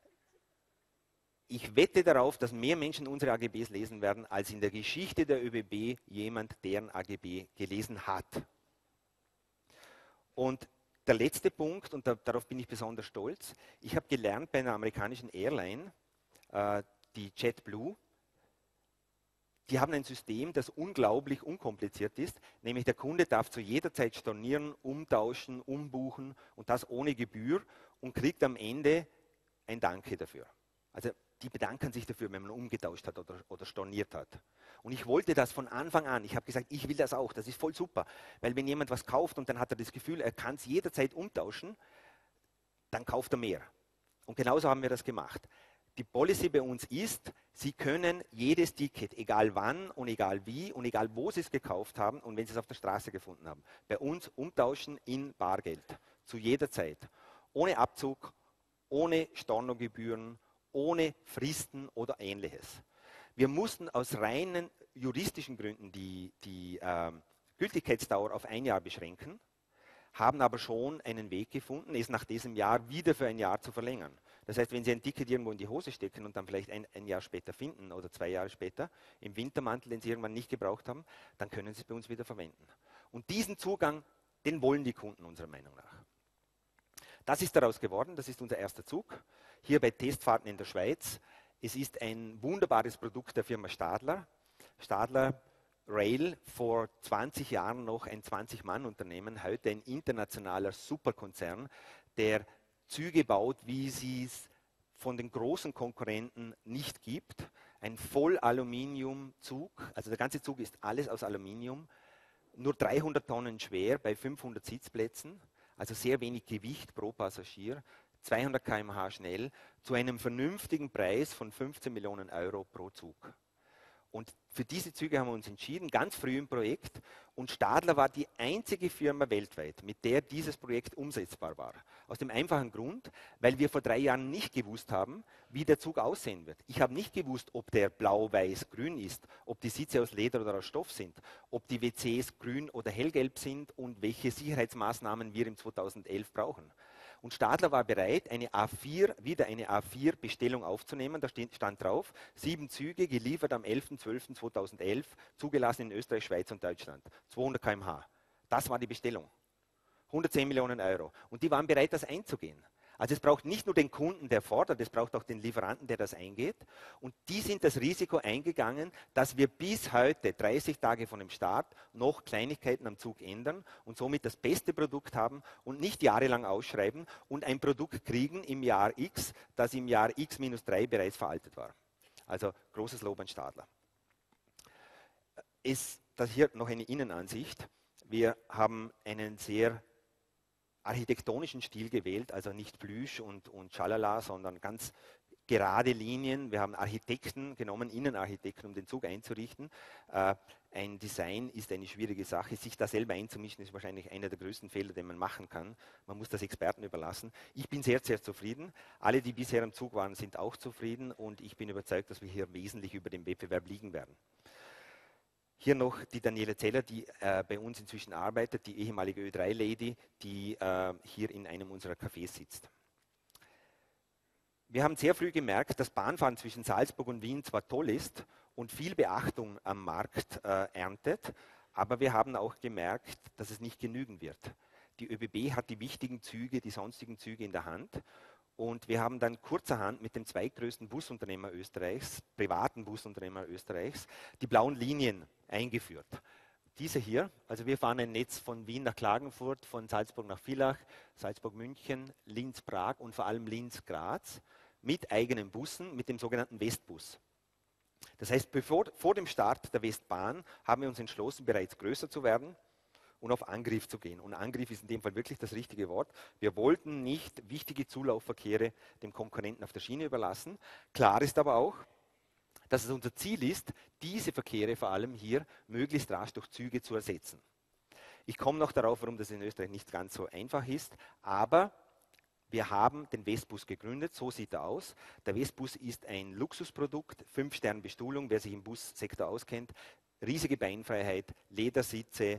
ich wette darauf, dass mehr Menschen unsere AGBs lesen werden, als in der Geschichte der ÖBB jemand deren AGB gelesen hat. Und der letzte Punkt, und darauf bin ich besonders stolz, ich habe gelernt bei einer amerikanischen Airline, die JetBlue, die haben ein System, das unglaublich unkompliziert ist, nämlich der Kunde darf zu jeder Zeit stornieren, umtauschen, umbuchen und das ohne Gebühr und kriegt am Ende ein Danke dafür. Also die bedanken sich dafür, wenn man umgetauscht hat oder storniert hat. Und ich wollte das von Anfang an. Ich habe gesagt, ich will das auch. Das ist voll super. Weil wenn jemand was kauft und dann hat er das Gefühl, er kann es jederzeit umtauschen, dann kauft er mehr. Und genauso haben wir das gemacht. Die Policy bei uns ist, Sie können jedes Ticket, egal wann und egal wie und egal wo Sie es gekauft haben und wenn Sie es auf der Straße gefunden haben, bei uns umtauschen in Bargeld. Zu jeder Zeit. Ohne Abzug, ohne Stornogebühren, ohne Fristen oder Ähnliches. Wir mussten aus reinen juristischen Gründen die Gültigkeitsdauer auf 1 Jahr beschränken, haben aber schon einen Weg gefunden, es nach diesem Jahr wieder für 1 Jahr zu verlängern. Das heißt, wenn Sie ein Ticket irgendwo in die Hose stecken und dann vielleicht ein Jahr später finden oder 2 Jahre später, im Wintermantel, den Sie irgendwann nicht gebraucht haben, dann können Sie es bei uns wieder verwenden. Und diesen Zugang, den wollen die Kunden unserer Meinung nach. Das ist daraus geworden, das ist unser erster Zug, hier bei Testfahrten in der Schweiz. Es ist ein wunderbares Produkt der Firma Stadler. Stadler Rail, vor 20 Jahren noch ein 20-Mann-Unternehmen, heute ein internationaler Superkonzern, der Züge baut, wie sie es von den großen Konkurrenten nicht gibt. Ein Voll-Aluminium-Zug, also der ganze Zug ist alles aus Aluminium, nur 300 Tonnen schwer bei 500 Sitzplätzen, also sehr wenig Gewicht pro Passagier, 200 km/h schnell, zu einem vernünftigen Preis von 15 Millionen Euro pro Zug. Und für diese Züge haben wir uns entschieden, ganz früh im Projekt. Und Stadler war die einzige Firma weltweit, mit der dieses Projekt umsetzbar war. Aus dem einfachen Grund, weil wir vor 3 Jahren nicht gewusst haben, wie der Zug aussehen wird. Ich habe nicht gewusst, ob der blau, weiß, grün ist, ob die Sitze aus Leder oder aus Stoff sind, ob die WCs grün oder hellgelb sind und welche Sicherheitsmaßnahmen wir im 2011 brauchen. Und Stadler war bereit, wieder eine A4-Bestellung aufzunehmen. Da stand drauf, 7 Züge geliefert am 11.12.2011, zugelassen in Österreich, Schweiz und Deutschland. 200 km/h. Das war die Bestellung. 110 Millionen Euro. Und die waren bereit, das einzugehen. Also es braucht nicht nur den Kunden, der fordert, es braucht auch den Lieferanten, der das eingeht. Und die sind das Risiko eingegangen, dass wir bis heute, 30 Tage von dem Start, noch Kleinigkeiten am Zug ändern und somit das beste Produkt haben und nicht jahrelang ausschreiben und ein Produkt kriegen im Jahr X, das im Jahr X-3 bereits veraltet war. Also großes Lob an Stadler. Das hier noch eine Innenansicht. Wir haben einen sehr architektonischen Stil gewählt, also nicht Plüsch und Schalala, sondern ganz gerade Linien. Wir haben Architekten genommen, Innenarchitekten, um den Zug einzurichten. Ein Design ist eine schwierige Sache. Sich da selber einzumischen, ist wahrscheinlich einer der größten Fehler, den man machen kann. Man muss das Experten überlassen. Ich bin sehr, sehr zufrieden. Alle, die bisher am Zug waren, sind auch zufrieden und ich bin überzeugt, dass wir hier wesentlich über dem Wettbewerb liegen werden. Hier noch die Daniela Zeller, die bei uns inzwischen arbeitet, die ehemalige Ö3-Lady, die hier in einem unserer Cafés sitzt. Wir haben sehr früh gemerkt, dass Bahnfahren zwischen Salzburg und Wien zwar toll ist und viel Beachtung am Markt erntet, aber wir haben auch gemerkt, dass es nicht genügen wird. Die ÖBB hat die wichtigen Züge, die sonstigen Züge in der Hand. Und wir haben dann kurzerhand mit dem zweitgrößten Busunternehmer Österreichs, privaten Busunternehmer Österreichs, die blauen Linien eingeführt. Diese hier, also wir fahren ein Netz von Wien nach Klagenfurt, von Salzburg nach Villach, Salzburg-München, Linz-Prag und vor allem Linz-Graz mit eigenen Bussen, mit dem sogenannten Westbus. Das heißt, vor dem Start der Westbahn haben wir uns entschlossen, bereits größer zu werden und auf Angriff zu gehen. Und Angriff ist in dem Fall wirklich das richtige Wort. Wir wollten nicht wichtige Zulaufverkehre dem Konkurrenten auf der Schiene überlassen. Klar ist aber auch, dass es unser Ziel ist, diese Verkehre vor allem hier möglichst rasch durch Züge zu ersetzen. Ich komme noch darauf, warum das in Österreich nicht ganz so einfach ist, aber wir haben den Westbus gegründet, so sieht er aus. Der Westbus ist ein Luxusprodukt, 5-Sterne-Bestuhlung, wer sich im Bussektor auskennt, riesige Beinfreiheit, Ledersitze,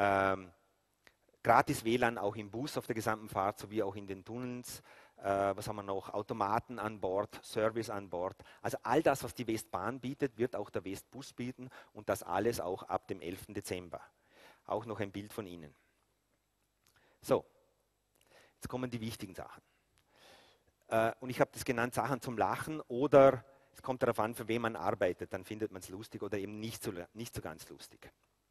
gratis WLAN auch im Bus auf der gesamten Fahrt sowie auch in den Tunnels. Was haben wir noch? Automaten an Bord, Service an Bord. Also all das, was die Westbahn bietet, wird auch der Westbus bieten und das alles auch ab dem 11. Dezember. Auch noch ein Bild von Ihnen. So, jetzt kommen die wichtigen Sachen. Und ich habe das genannt, Sachen zum Lachen oder es kommt darauf an, für wen man arbeitet, dann findet man es lustig oder eben nicht so ganz lustig.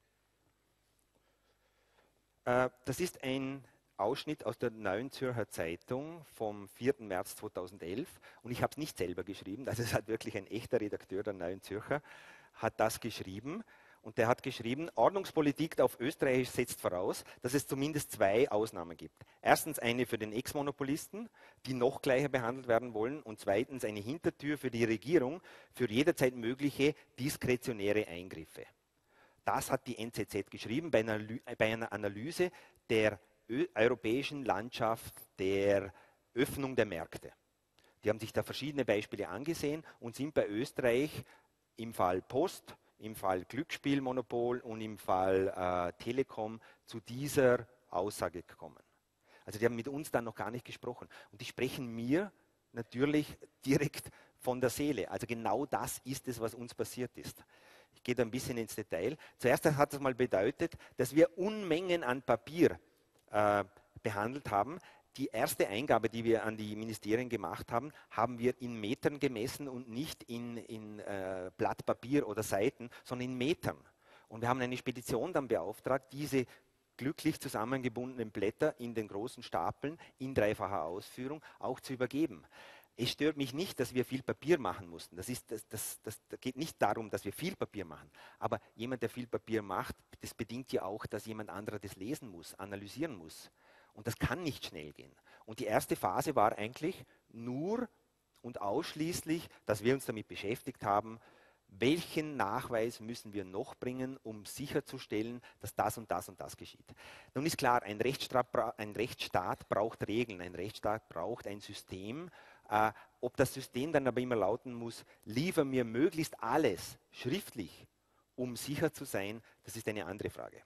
Das ist ein Ausschnitt aus der Neuen Zürcher Zeitung vom 4. März 2011 und ich habe es nicht selber geschrieben, also es hat wirklich ein echter Redakteur der Neuen Zürcher, hat das geschrieben und der hat geschrieben, Ordnungspolitik auf Österreichisch setzt voraus, dass es zumindest 2 Ausnahmen gibt. Erstens eine für den Ex-Monopolisten, die noch gleicher behandelt werden wollen und zweitens eine Hintertür für die Regierung für jederzeit mögliche diskretionäre Eingriffe. Das hat die NZZ geschrieben bei einer Analyse der europäischen Landschaft der Öffnung der Märkte. Die haben sich da verschiedene Beispiele angesehen und sind bei Österreich im Fall Post, im Fall Glücksspielmonopol und im Fall Telekom zu dieser Aussage gekommen. Also die haben mit uns dann noch gar nicht gesprochen. Und die sprechen mir natürlich direkt von der Seele. Also genau das ist es, was uns passiert ist. Ich gehe da ein bisschen ins Detail. Zuerst hat es mal bedeutet, dass wir Unmengen an Papier behandelt haben. Die erste Eingabe, die wir an die Ministerien gemacht haben, haben wir in Metern gemessen und nicht in Blatt Papier oder Seiten, sondern in Metern. Und wir haben eine Spedition dann beauftragt, diese glücklich zusammengebundenen Blätter in den großen Stapeln in dreifacher Ausführung auch zu übergeben. Es stört mich nicht, dass wir viel Papier machen mussten. Das geht nicht darum, dass wir viel Papier machen. Aber jemand, der viel Papier macht, das bedingt ja auch, dass jemand anderer das lesen muss, analysieren muss. Und das kann nicht schnell gehen. Und die erste Phase war eigentlich nur und ausschließlich, dass wir uns damit beschäftigt haben, welchen Nachweis müssen wir noch bringen, um sicherzustellen, dass das und das und das geschieht. Nun ist klar, ein Rechtsstaat braucht Regeln, ein Rechtsstaat braucht ein System. Ob das System dann aber immer lauten muss, liefer mir möglichst alles schriftlich, um sicher zu sein, das ist eine andere Frage.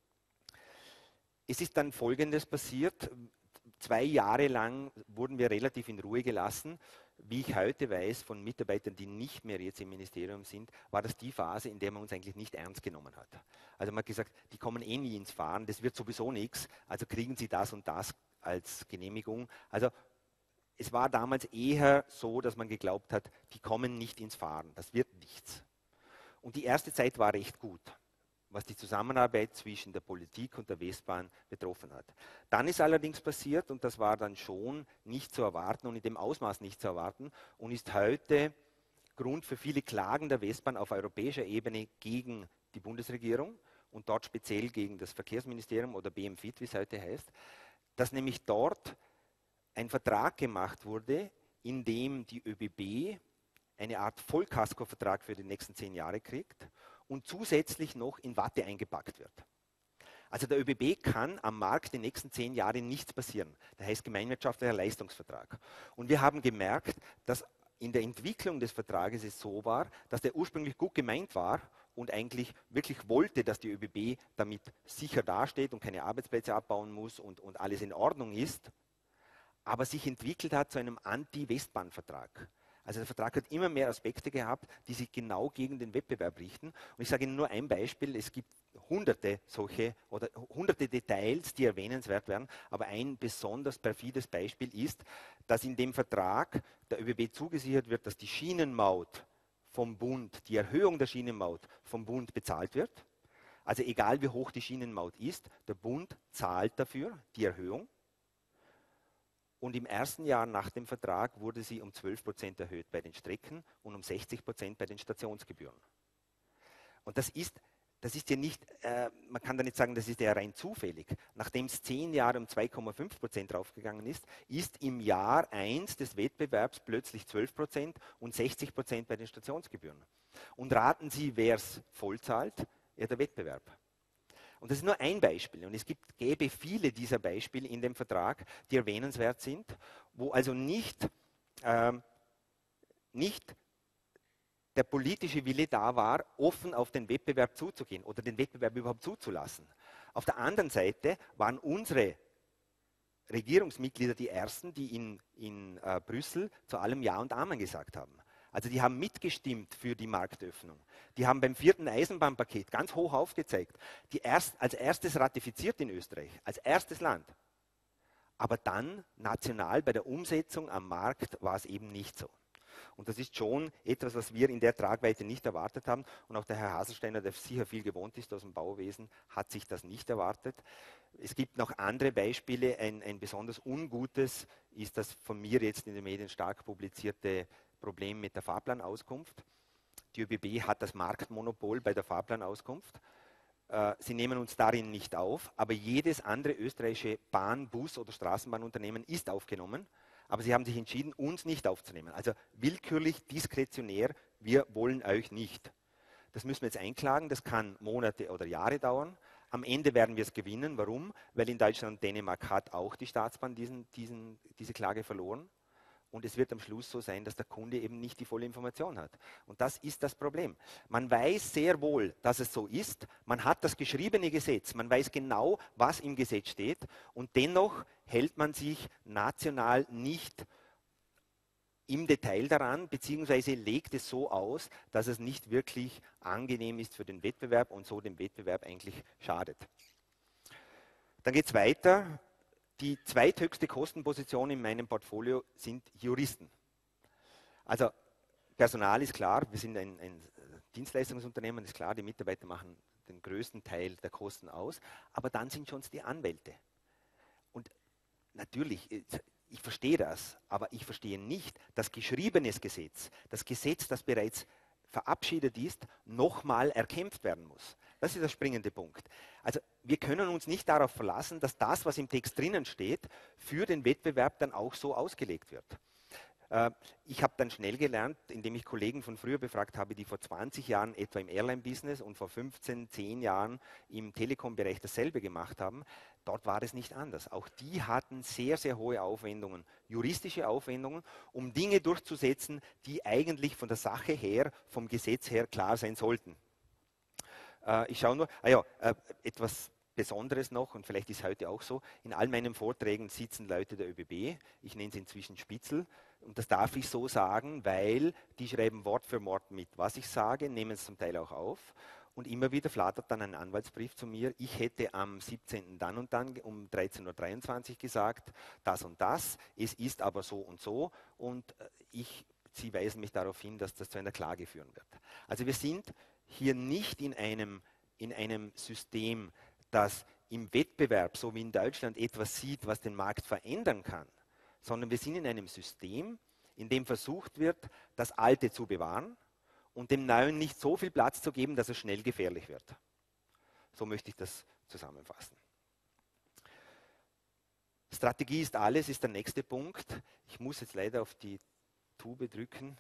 Es ist dann Folgendes passiert. 2 Jahre lang wurden wir relativ in Ruhe gelassen. Wie ich heute weiß von Mitarbeitern, die nicht mehr jetzt im Ministerium sind, war das die Phase, in der man uns eigentlich nicht ernst genommen hat. Also man hat gesagt, die kommen eh nie ins Fahren, das wird sowieso nichts, also kriegen sie das und das als Genehmigung. Also es war damals eher so, dass man geglaubt hat, die kommen nicht ins Fahren, das wird nichts. Und die erste Zeit war recht gut, was die Zusammenarbeit zwischen der Politik und der Westbahn betroffen hat. Dann ist allerdings passiert, und das war dann schon nicht zu erwarten und in dem Ausmaß nicht zu erwarten und ist heute Grund für viele Klagen der Westbahn auf europäischer Ebene gegen die Bundesregierung und dort speziell gegen das Verkehrsministerium oder BMFIT, wie es heute heißt, dass nämlich dort ein Vertrag gemacht wurde, in dem die ÖBB eine Art Vollkasko-Vertrag für die nächsten 10 Jahre kriegt und zusätzlich noch in Watte eingepackt wird. Also der ÖBB kann am Markt die nächsten 10 Jahre nichts passieren. Das heißt gemeinwirtschaftlicher Leistungsvertrag. Und wir haben gemerkt, dass in der Entwicklung des Vertrages es so war, dass der ursprünglich gut gemeint war und eigentlich wirklich wollte, dass die ÖBB damit sicher dasteht und keine Arbeitsplätze abbauen muss und alles in Ordnung ist, aber sich entwickelt hat zu einem Anti-Westbahn-Vertrag. Also der Vertrag hat immer mehr Aspekte gehabt, die sich genau gegen den Wettbewerb richten. Und ich sage Ihnen nur ein Beispiel, es gibt hunderte solche oder hunderte Details, die erwähnenswert werden, aber ein besonders perfides Beispiel ist, dass in dem Vertrag der ÖBB zugesichert wird, dass die Schienenmaut vom Bund, die Erhöhung der Schienenmaut vom Bund bezahlt wird. Also egal wie hoch die Schienenmaut ist, der Bund zahlt dafür die Erhöhung. Und im ersten Jahr nach dem Vertrag wurde sie um 12% erhöht bei den Strecken und um 60% bei den Stationsgebühren. Und das ist ja nicht, man kann da nicht sagen, das ist ja rein zufällig. Nachdem es 10 Jahre um 2,5% draufgegangen ist, ist im Jahr 1 des Wettbewerbs plötzlich 12% und 60% bei den Stationsgebühren. Und raten Sie, wer es voll zahlt? Ja, der Wettbewerb. Und das ist nur ein Beispiel. Und es gäbe viele dieser Beispiele in dem Vertrag, die erwähnenswert sind, wo also nicht der politische Wille da war, offen auf den Wettbewerb zuzugehen oder den Wettbewerb überhaupt zuzulassen. Auf der anderen Seite waren unsere Regierungsmitglieder die Ersten, die in Brüssel zu allem Ja und Amen gesagt haben. Also die haben mitgestimmt für die Marktöffnung. Die haben beim 4. Eisenbahnpaket ganz hoch aufgezeigt, als erstes ratifiziert in Österreich, als erstes Land. Aber dann national bei der Umsetzung am Markt war es eben nicht so. Und das ist schon etwas, was wir in der Tragweite nicht erwartet haben. Und auch der Herr Haselsteiner, der sicher viel gewohnt ist aus dem Bauwesen, hat sich das nicht erwartet. Es gibt noch andere Beispiele. Ein besonders ungutes ist das von mir jetzt in den Medien stark publizierte Problem mit der Fahrplanauskunft. Die ÖBB hat das Marktmonopol bei der Fahrplanauskunft. Sie nehmen uns darin nicht auf, aber jedes andere österreichische Bahn-, Bus- oder Straßenbahnunternehmen ist aufgenommen. Aber sie haben sich entschieden, uns nicht aufzunehmen. Also willkürlich, diskretionär, wir wollen euch nicht. Das müssen wir jetzt einklagen, das kann Monate oder Jahre dauern. Am Ende werden wir es gewinnen. Warum? Weil in Deutschland und Dänemark hat auch die Staatsbahn diese Klage verloren. Und es wird am Schluss so sein, dass der Kunde eben nicht die volle Information hat. Und das ist das Problem. Man weiß sehr wohl, dass es so ist. Man hat das geschriebene Gesetz. Man weiß genau, was im Gesetz steht. Und dennoch hält man sich national nicht im Detail daran, beziehungsweise legt es so aus, dass es nicht wirklich angenehm ist für den Wettbewerb und so dem Wettbewerb eigentlich schadet. Dann geht es weiter. Die zweithöchste Kostenposition in meinem Portfolio sind Juristen. Also Personal ist klar, wir sind ein Dienstleistungsunternehmen, ist klar, die Mitarbeiter machen den größten Teil der Kosten aus, aber dann sind schon die Anwälte. Und natürlich, ich verstehe das, aber ich verstehe nicht, dass geschriebenes Gesetz, das Gesetz, das bereits verabschiedet ist, nochmal erkämpft werden muss. Das ist der springende Punkt. Also wir können uns nicht darauf verlassen, dass das, was im Text drinnen steht, für den Wettbewerb dann auch so ausgelegt wird. Ich habe dann schnell gelernt, indem ich Kollegen von früher befragt habe, die vor 20 Jahren etwa im Airline-Business und vor 15, 10 Jahren im Telekom-Bereich dasselbe gemacht haben. Dort war es nicht anders. Auch die hatten sehr, sehr hohe Aufwendungen, juristische Aufwendungen, um Dinge durchzusetzen, die eigentlich von der Sache her, vom Gesetz her klar sein sollten. Ich schaue nur, etwas Besonderes noch, und vielleicht ist es heute auch so, in all meinen Vorträgen sitzen Leute der ÖBB, ich nenne sie inzwischen Spitzel, und das darf ich so sagen, weil die schreiben Wort für Wort mit, was ich sage, nehmen es zum Teil auch auf, und immer wieder flattert dann ein Anwaltsbrief zu mir, ich hätte am 17. dann und dann um 13.23 Uhr gesagt, das und das, es ist aber so und sie weisen mich darauf hin, dass das zu einer Klage führen wird. Also wir sind hier nicht in einem System, das im Wettbewerb, so wie in Deutschland, etwas sieht, was den Markt verändern kann, sondern wir sind in einem System, in dem versucht wird, das Alte zu bewahren und dem Neuen nicht so viel Platz zu geben, dass es schnell gefährlich wird. So möchte ich das zusammenfassen. Strategie ist alles, ist der nächste Punkt. Ich muss jetzt leider auf die Tube drücken.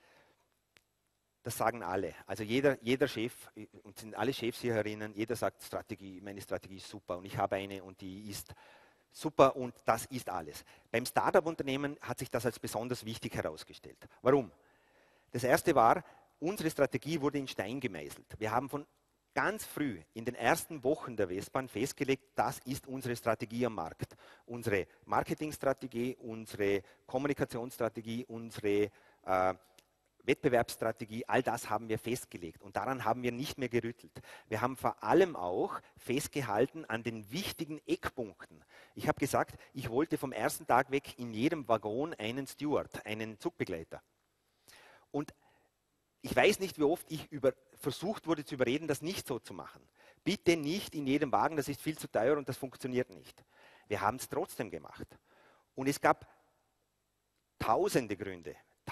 Das sagen alle. Also jeder Chef, und sind alle Chefs hier herinnen, jeder sagt, meine Strategie ist super und ich habe eine und die ist super und das ist alles. Beim Startup-Unternehmen hat sich das als besonders wichtig herausgestellt. Warum? Das erste war, unsere Strategie wurde in Stein gemeißelt. Wir haben von ganz früh in den ersten Wochen der Westbahn festgelegt, das ist unsere Strategie am Markt. Unsere Marketingstrategie, unsere Kommunikationsstrategie, unsere Wettbewerbsstrategie, all das haben wir festgelegt und daran haben wir nicht mehr gerüttelt. Wir haben vor allem auch festgehalten an den wichtigen Eckpunkten. Ich habe gesagt, ich wollte vom ersten Tag weg in jedem Waggon einen Steward, einen Zugbegleiter. Und ich weiß nicht, wie oft ich versucht wurde zu überreden, das nicht so zu machen. Bitte nicht in jedem Wagen, das ist viel zu teuer und das funktioniert nicht. Wir haben es trotzdem gemacht. Und es gab tausende Gründe,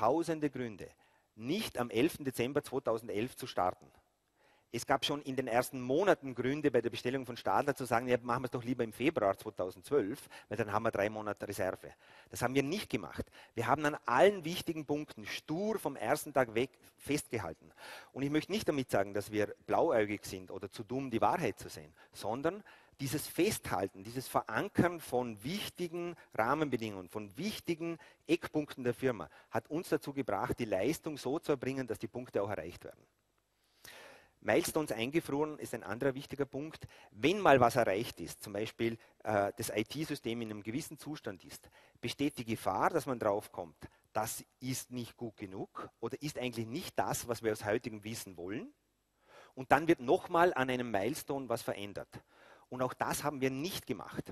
nicht am 11. Dezember 2011 zu starten. Es gab schon in den ersten Monaten Gründe bei der Bestellung von Stadler zu sagen, ja, machen wir es doch lieber im Februar 2012, weil dann haben wir 3 Monate Reserve. Das haben wir nicht gemacht. Wir haben an allen wichtigen Punkten stur vom ersten Tag weg festgehalten. Und ich möchte nicht damit sagen, dass wir blauäugig sind oder zu dumm, die Wahrheit zu sehen, sondern dieses Festhalten, dieses Verankern von wichtigen Rahmenbedingungen, von wichtigen Eckpunkten der Firma hat uns dazu gebracht, die Leistung so zu erbringen, dass die Punkte auch erreicht werden. Milestones eingefroren ist ein anderer wichtiger Punkt. Wenn mal was erreicht ist, zum Beispiel das IT-System in einem gewissen Zustand ist, besteht die Gefahr, dass man draufkommt, das ist nicht gut genug oder ist eigentlich nicht das, was wir aus heutigem Wissen wollen. Und dann wird nochmal an einem Milestone was verändert. Und auch das haben wir nicht gemacht.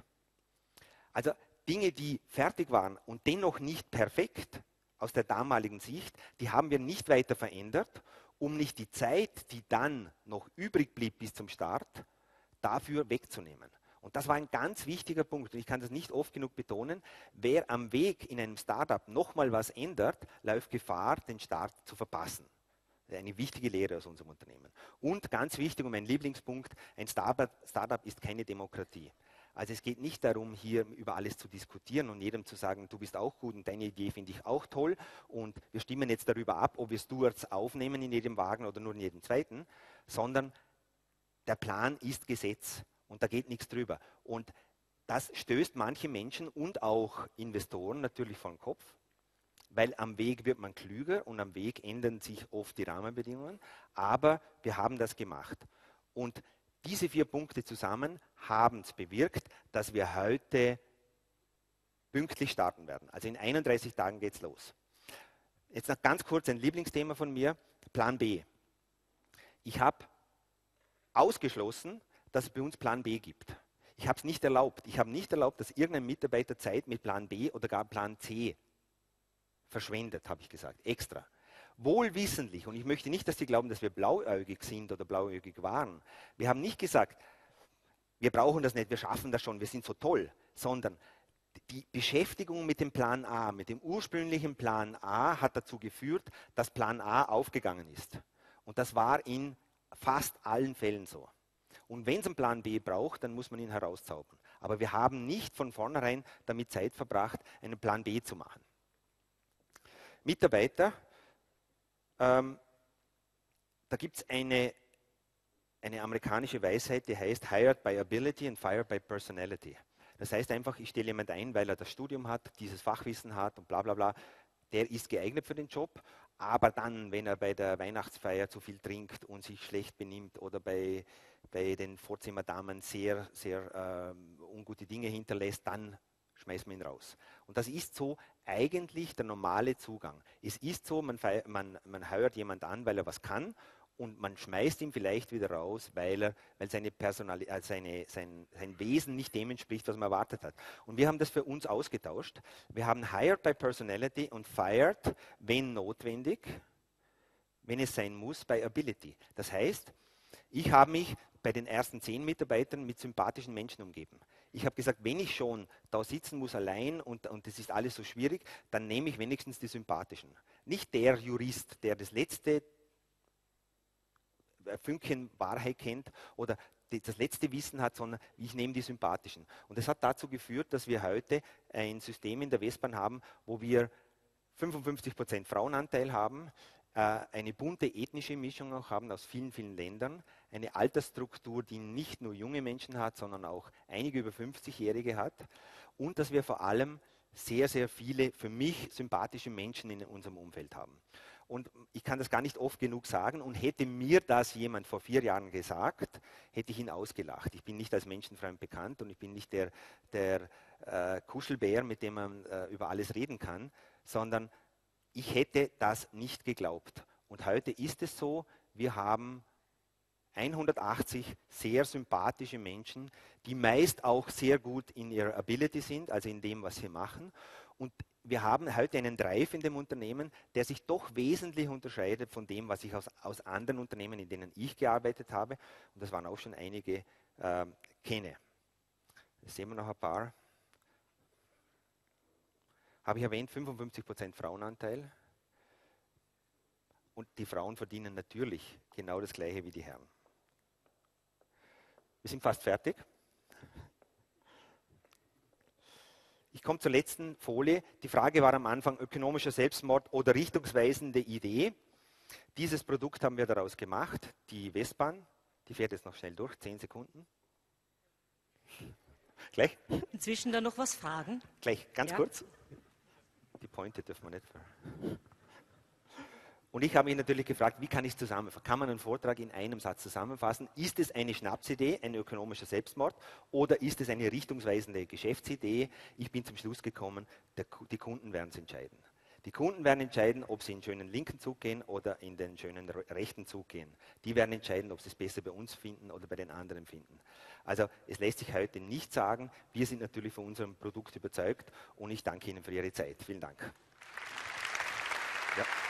Also Dinge, die fertig waren und dennoch nicht perfekt aus der damaligen Sicht, die haben wir nicht weiter verändert, um nicht die Zeit, die dann noch übrig blieb bis zum Start, dafür wegzunehmen. Und das war ein ganz wichtiger Punkt. Und ich kann das nicht oft genug betonen. Wer am Weg in einem Startup nochmal was ändert, läuft Gefahr, den Start zu verpassen. Eine wichtige Lehre aus unserem Unternehmen. Und ganz wichtig und mein Lieblingspunkt, ein Startup ist keine Demokratie. Also es geht nicht darum, hier über alles zu diskutieren und jedem zu sagen, du bist auch gut und deine Idee finde ich auch toll und wir stimmen jetzt darüber ab, ob wir Stewards aufnehmen in jedem Wagen oder nur in jedem zweiten, sondern der Plan ist Gesetz und da geht nichts drüber. Und das stößt manche Menschen und auch Investoren natürlich vor den Kopf. Weil am Weg wird man klüger und am Weg ändern sich oft die Rahmenbedingungen. Aber wir haben das gemacht. Und diese 4 Punkte zusammen haben es bewirkt, dass wir heute pünktlich starten werden. Also in 31 Tagen geht es los. Jetzt noch ganz kurz ein Lieblingsthema von mir, Plan B. Ich habe ausgeschlossen, dass es bei uns Plan B gibt. Ich habe es nicht erlaubt. Ich habe nicht erlaubt, dass irgendein Mitarbeiter Zeit mit Plan B oder gar Plan C verschwendet, habe ich gesagt, extra. Wohlwissentlich, und ich möchte nicht, dass Sie glauben, dass wir blauäugig sind oder blauäugig waren. Wir haben nicht gesagt, wir brauchen das nicht, wir schaffen das schon, wir sind so toll, sondern die Beschäftigung mit dem Plan A, mit dem ursprünglichen Plan A hat dazu geführt, dass Plan A aufgegangen ist. Und das war in fast allen Fällen so. Und wenn es einen Plan B braucht, dann muss man ihn herauszaubern. Aber wir haben nicht von vornherein damit Zeit verbracht, einen Plan B zu machen. Mitarbeiter, da gibt es eine amerikanische Weisheit, die heißt Hired by Ability and Fired by Personality. Das heißt einfach, ich stelle jemanden ein, weil er das Studium hat, dieses Fachwissen hat und bla bla bla. Der ist geeignet für den Job, aber dann, wenn er bei der Weihnachtsfeier zu viel trinkt und sich schlecht benimmt oder bei den Vorzimmerdamen sehr, sehr ungute Dinge hinterlässt, dann schmeißen wir ihn raus. Und das ist so eigentlich der normale Zugang. Es ist so, man heuert jemand an, weil er was kann und man schmeißt ihn vielleicht wieder raus, weil sein Wesen nicht dem entspricht, was man erwartet hat. Und wir haben das für uns ausgetauscht. Wir haben hired by personality und fired, wenn notwendig, wenn es sein muss, by ability. Das heißt, ich habe mich bei den ersten 10 Mitarbeitern mit sympathischen Menschen umgeben. Ich habe gesagt, wenn ich schon da sitzen muss allein und das ist alles so schwierig, dann nehme ich wenigstens die sympathischen. Nicht der Jurist, der das letzte Fünkchen Wahrheit kennt oder das letzte Wissen hat, sondern ich nehme die sympathischen. Und das hat dazu geführt, dass wir heute ein System in der Westbahn haben, wo wir 55% Frauenanteil haben, eine bunte ethnische Mischung auch haben aus vielen, vielen Ländern, eine Altersstruktur, die nicht nur junge Menschen hat, sondern auch einige über 50-Jährige hat und dass wir vor allem sehr, sehr viele für mich sympathische Menschen in unserem Umfeld haben. Und ich kann das gar nicht oft genug sagen und hätte mir das jemand vor 4 Jahren gesagt, hätte ich ihn ausgelacht. Ich bin nicht als Menschenfreund bekannt und ich bin nicht der Kuschelbär, mit dem man über alles reden kann, sondern ich hätte das nicht geglaubt. Und heute ist es so, wir haben 180 sehr sympathische Menschen, die meist auch sehr gut in ihrer Ability sind, also in dem, was sie machen. Und wir haben heute einen Drive in dem Unternehmen, der sich doch wesentlich unterscheidet von dem, was ich aus anderen Unternehmen, in denen ich gearbeitet habe, und das waren auch schon einige, kenne. Jetzt sehen wir noch ein paar. Habe ich erwähnt, 55% Frauenanteil. Und die Frauen verdienen natürlich genau das Gleiche wie die Herren. Wir sind fast fertig. Ich komme zur letzten Folie. Die Frage war am Anfang, ökonomischer Selbstmord oder richtungsweisende Idee. Dieses Produkt haben wir daraus gemacht. Die Westbahn, die fährt jetzt noch schnell durch, 10 Sekunden. Gleich? Inzwischen da noch was fragen? Gleich, ganz kurz. Die Pointe dürfen wir nicht ver. Und ich habe mich natürlich gefragt, wie kann ich es zusammenfassen? Kann man einen Vortrag in einem Satz zusammenfassen? Ist es eine Schnapsidee, ein ökonomischer Selbstmord, oder ist es eine richtungsweisende Geschäftsidee? Ich bin zum Schluss gekommen, die Kunden werden es entscheiden. Die Kunden werden entscheiden, ob sie in den schönen linken Zug gehen oder in den schönen rechten Zug gehen. Die werden entscheiden, ob sie es besser bei uns finden oder bei den anderen finden. Also es lässt sich heute nicht sagen. Wir sind natürlich von unserem Produkt überzeugt und ich danke Ihnen für Ihre Zeit. Vielen Dank. Ja.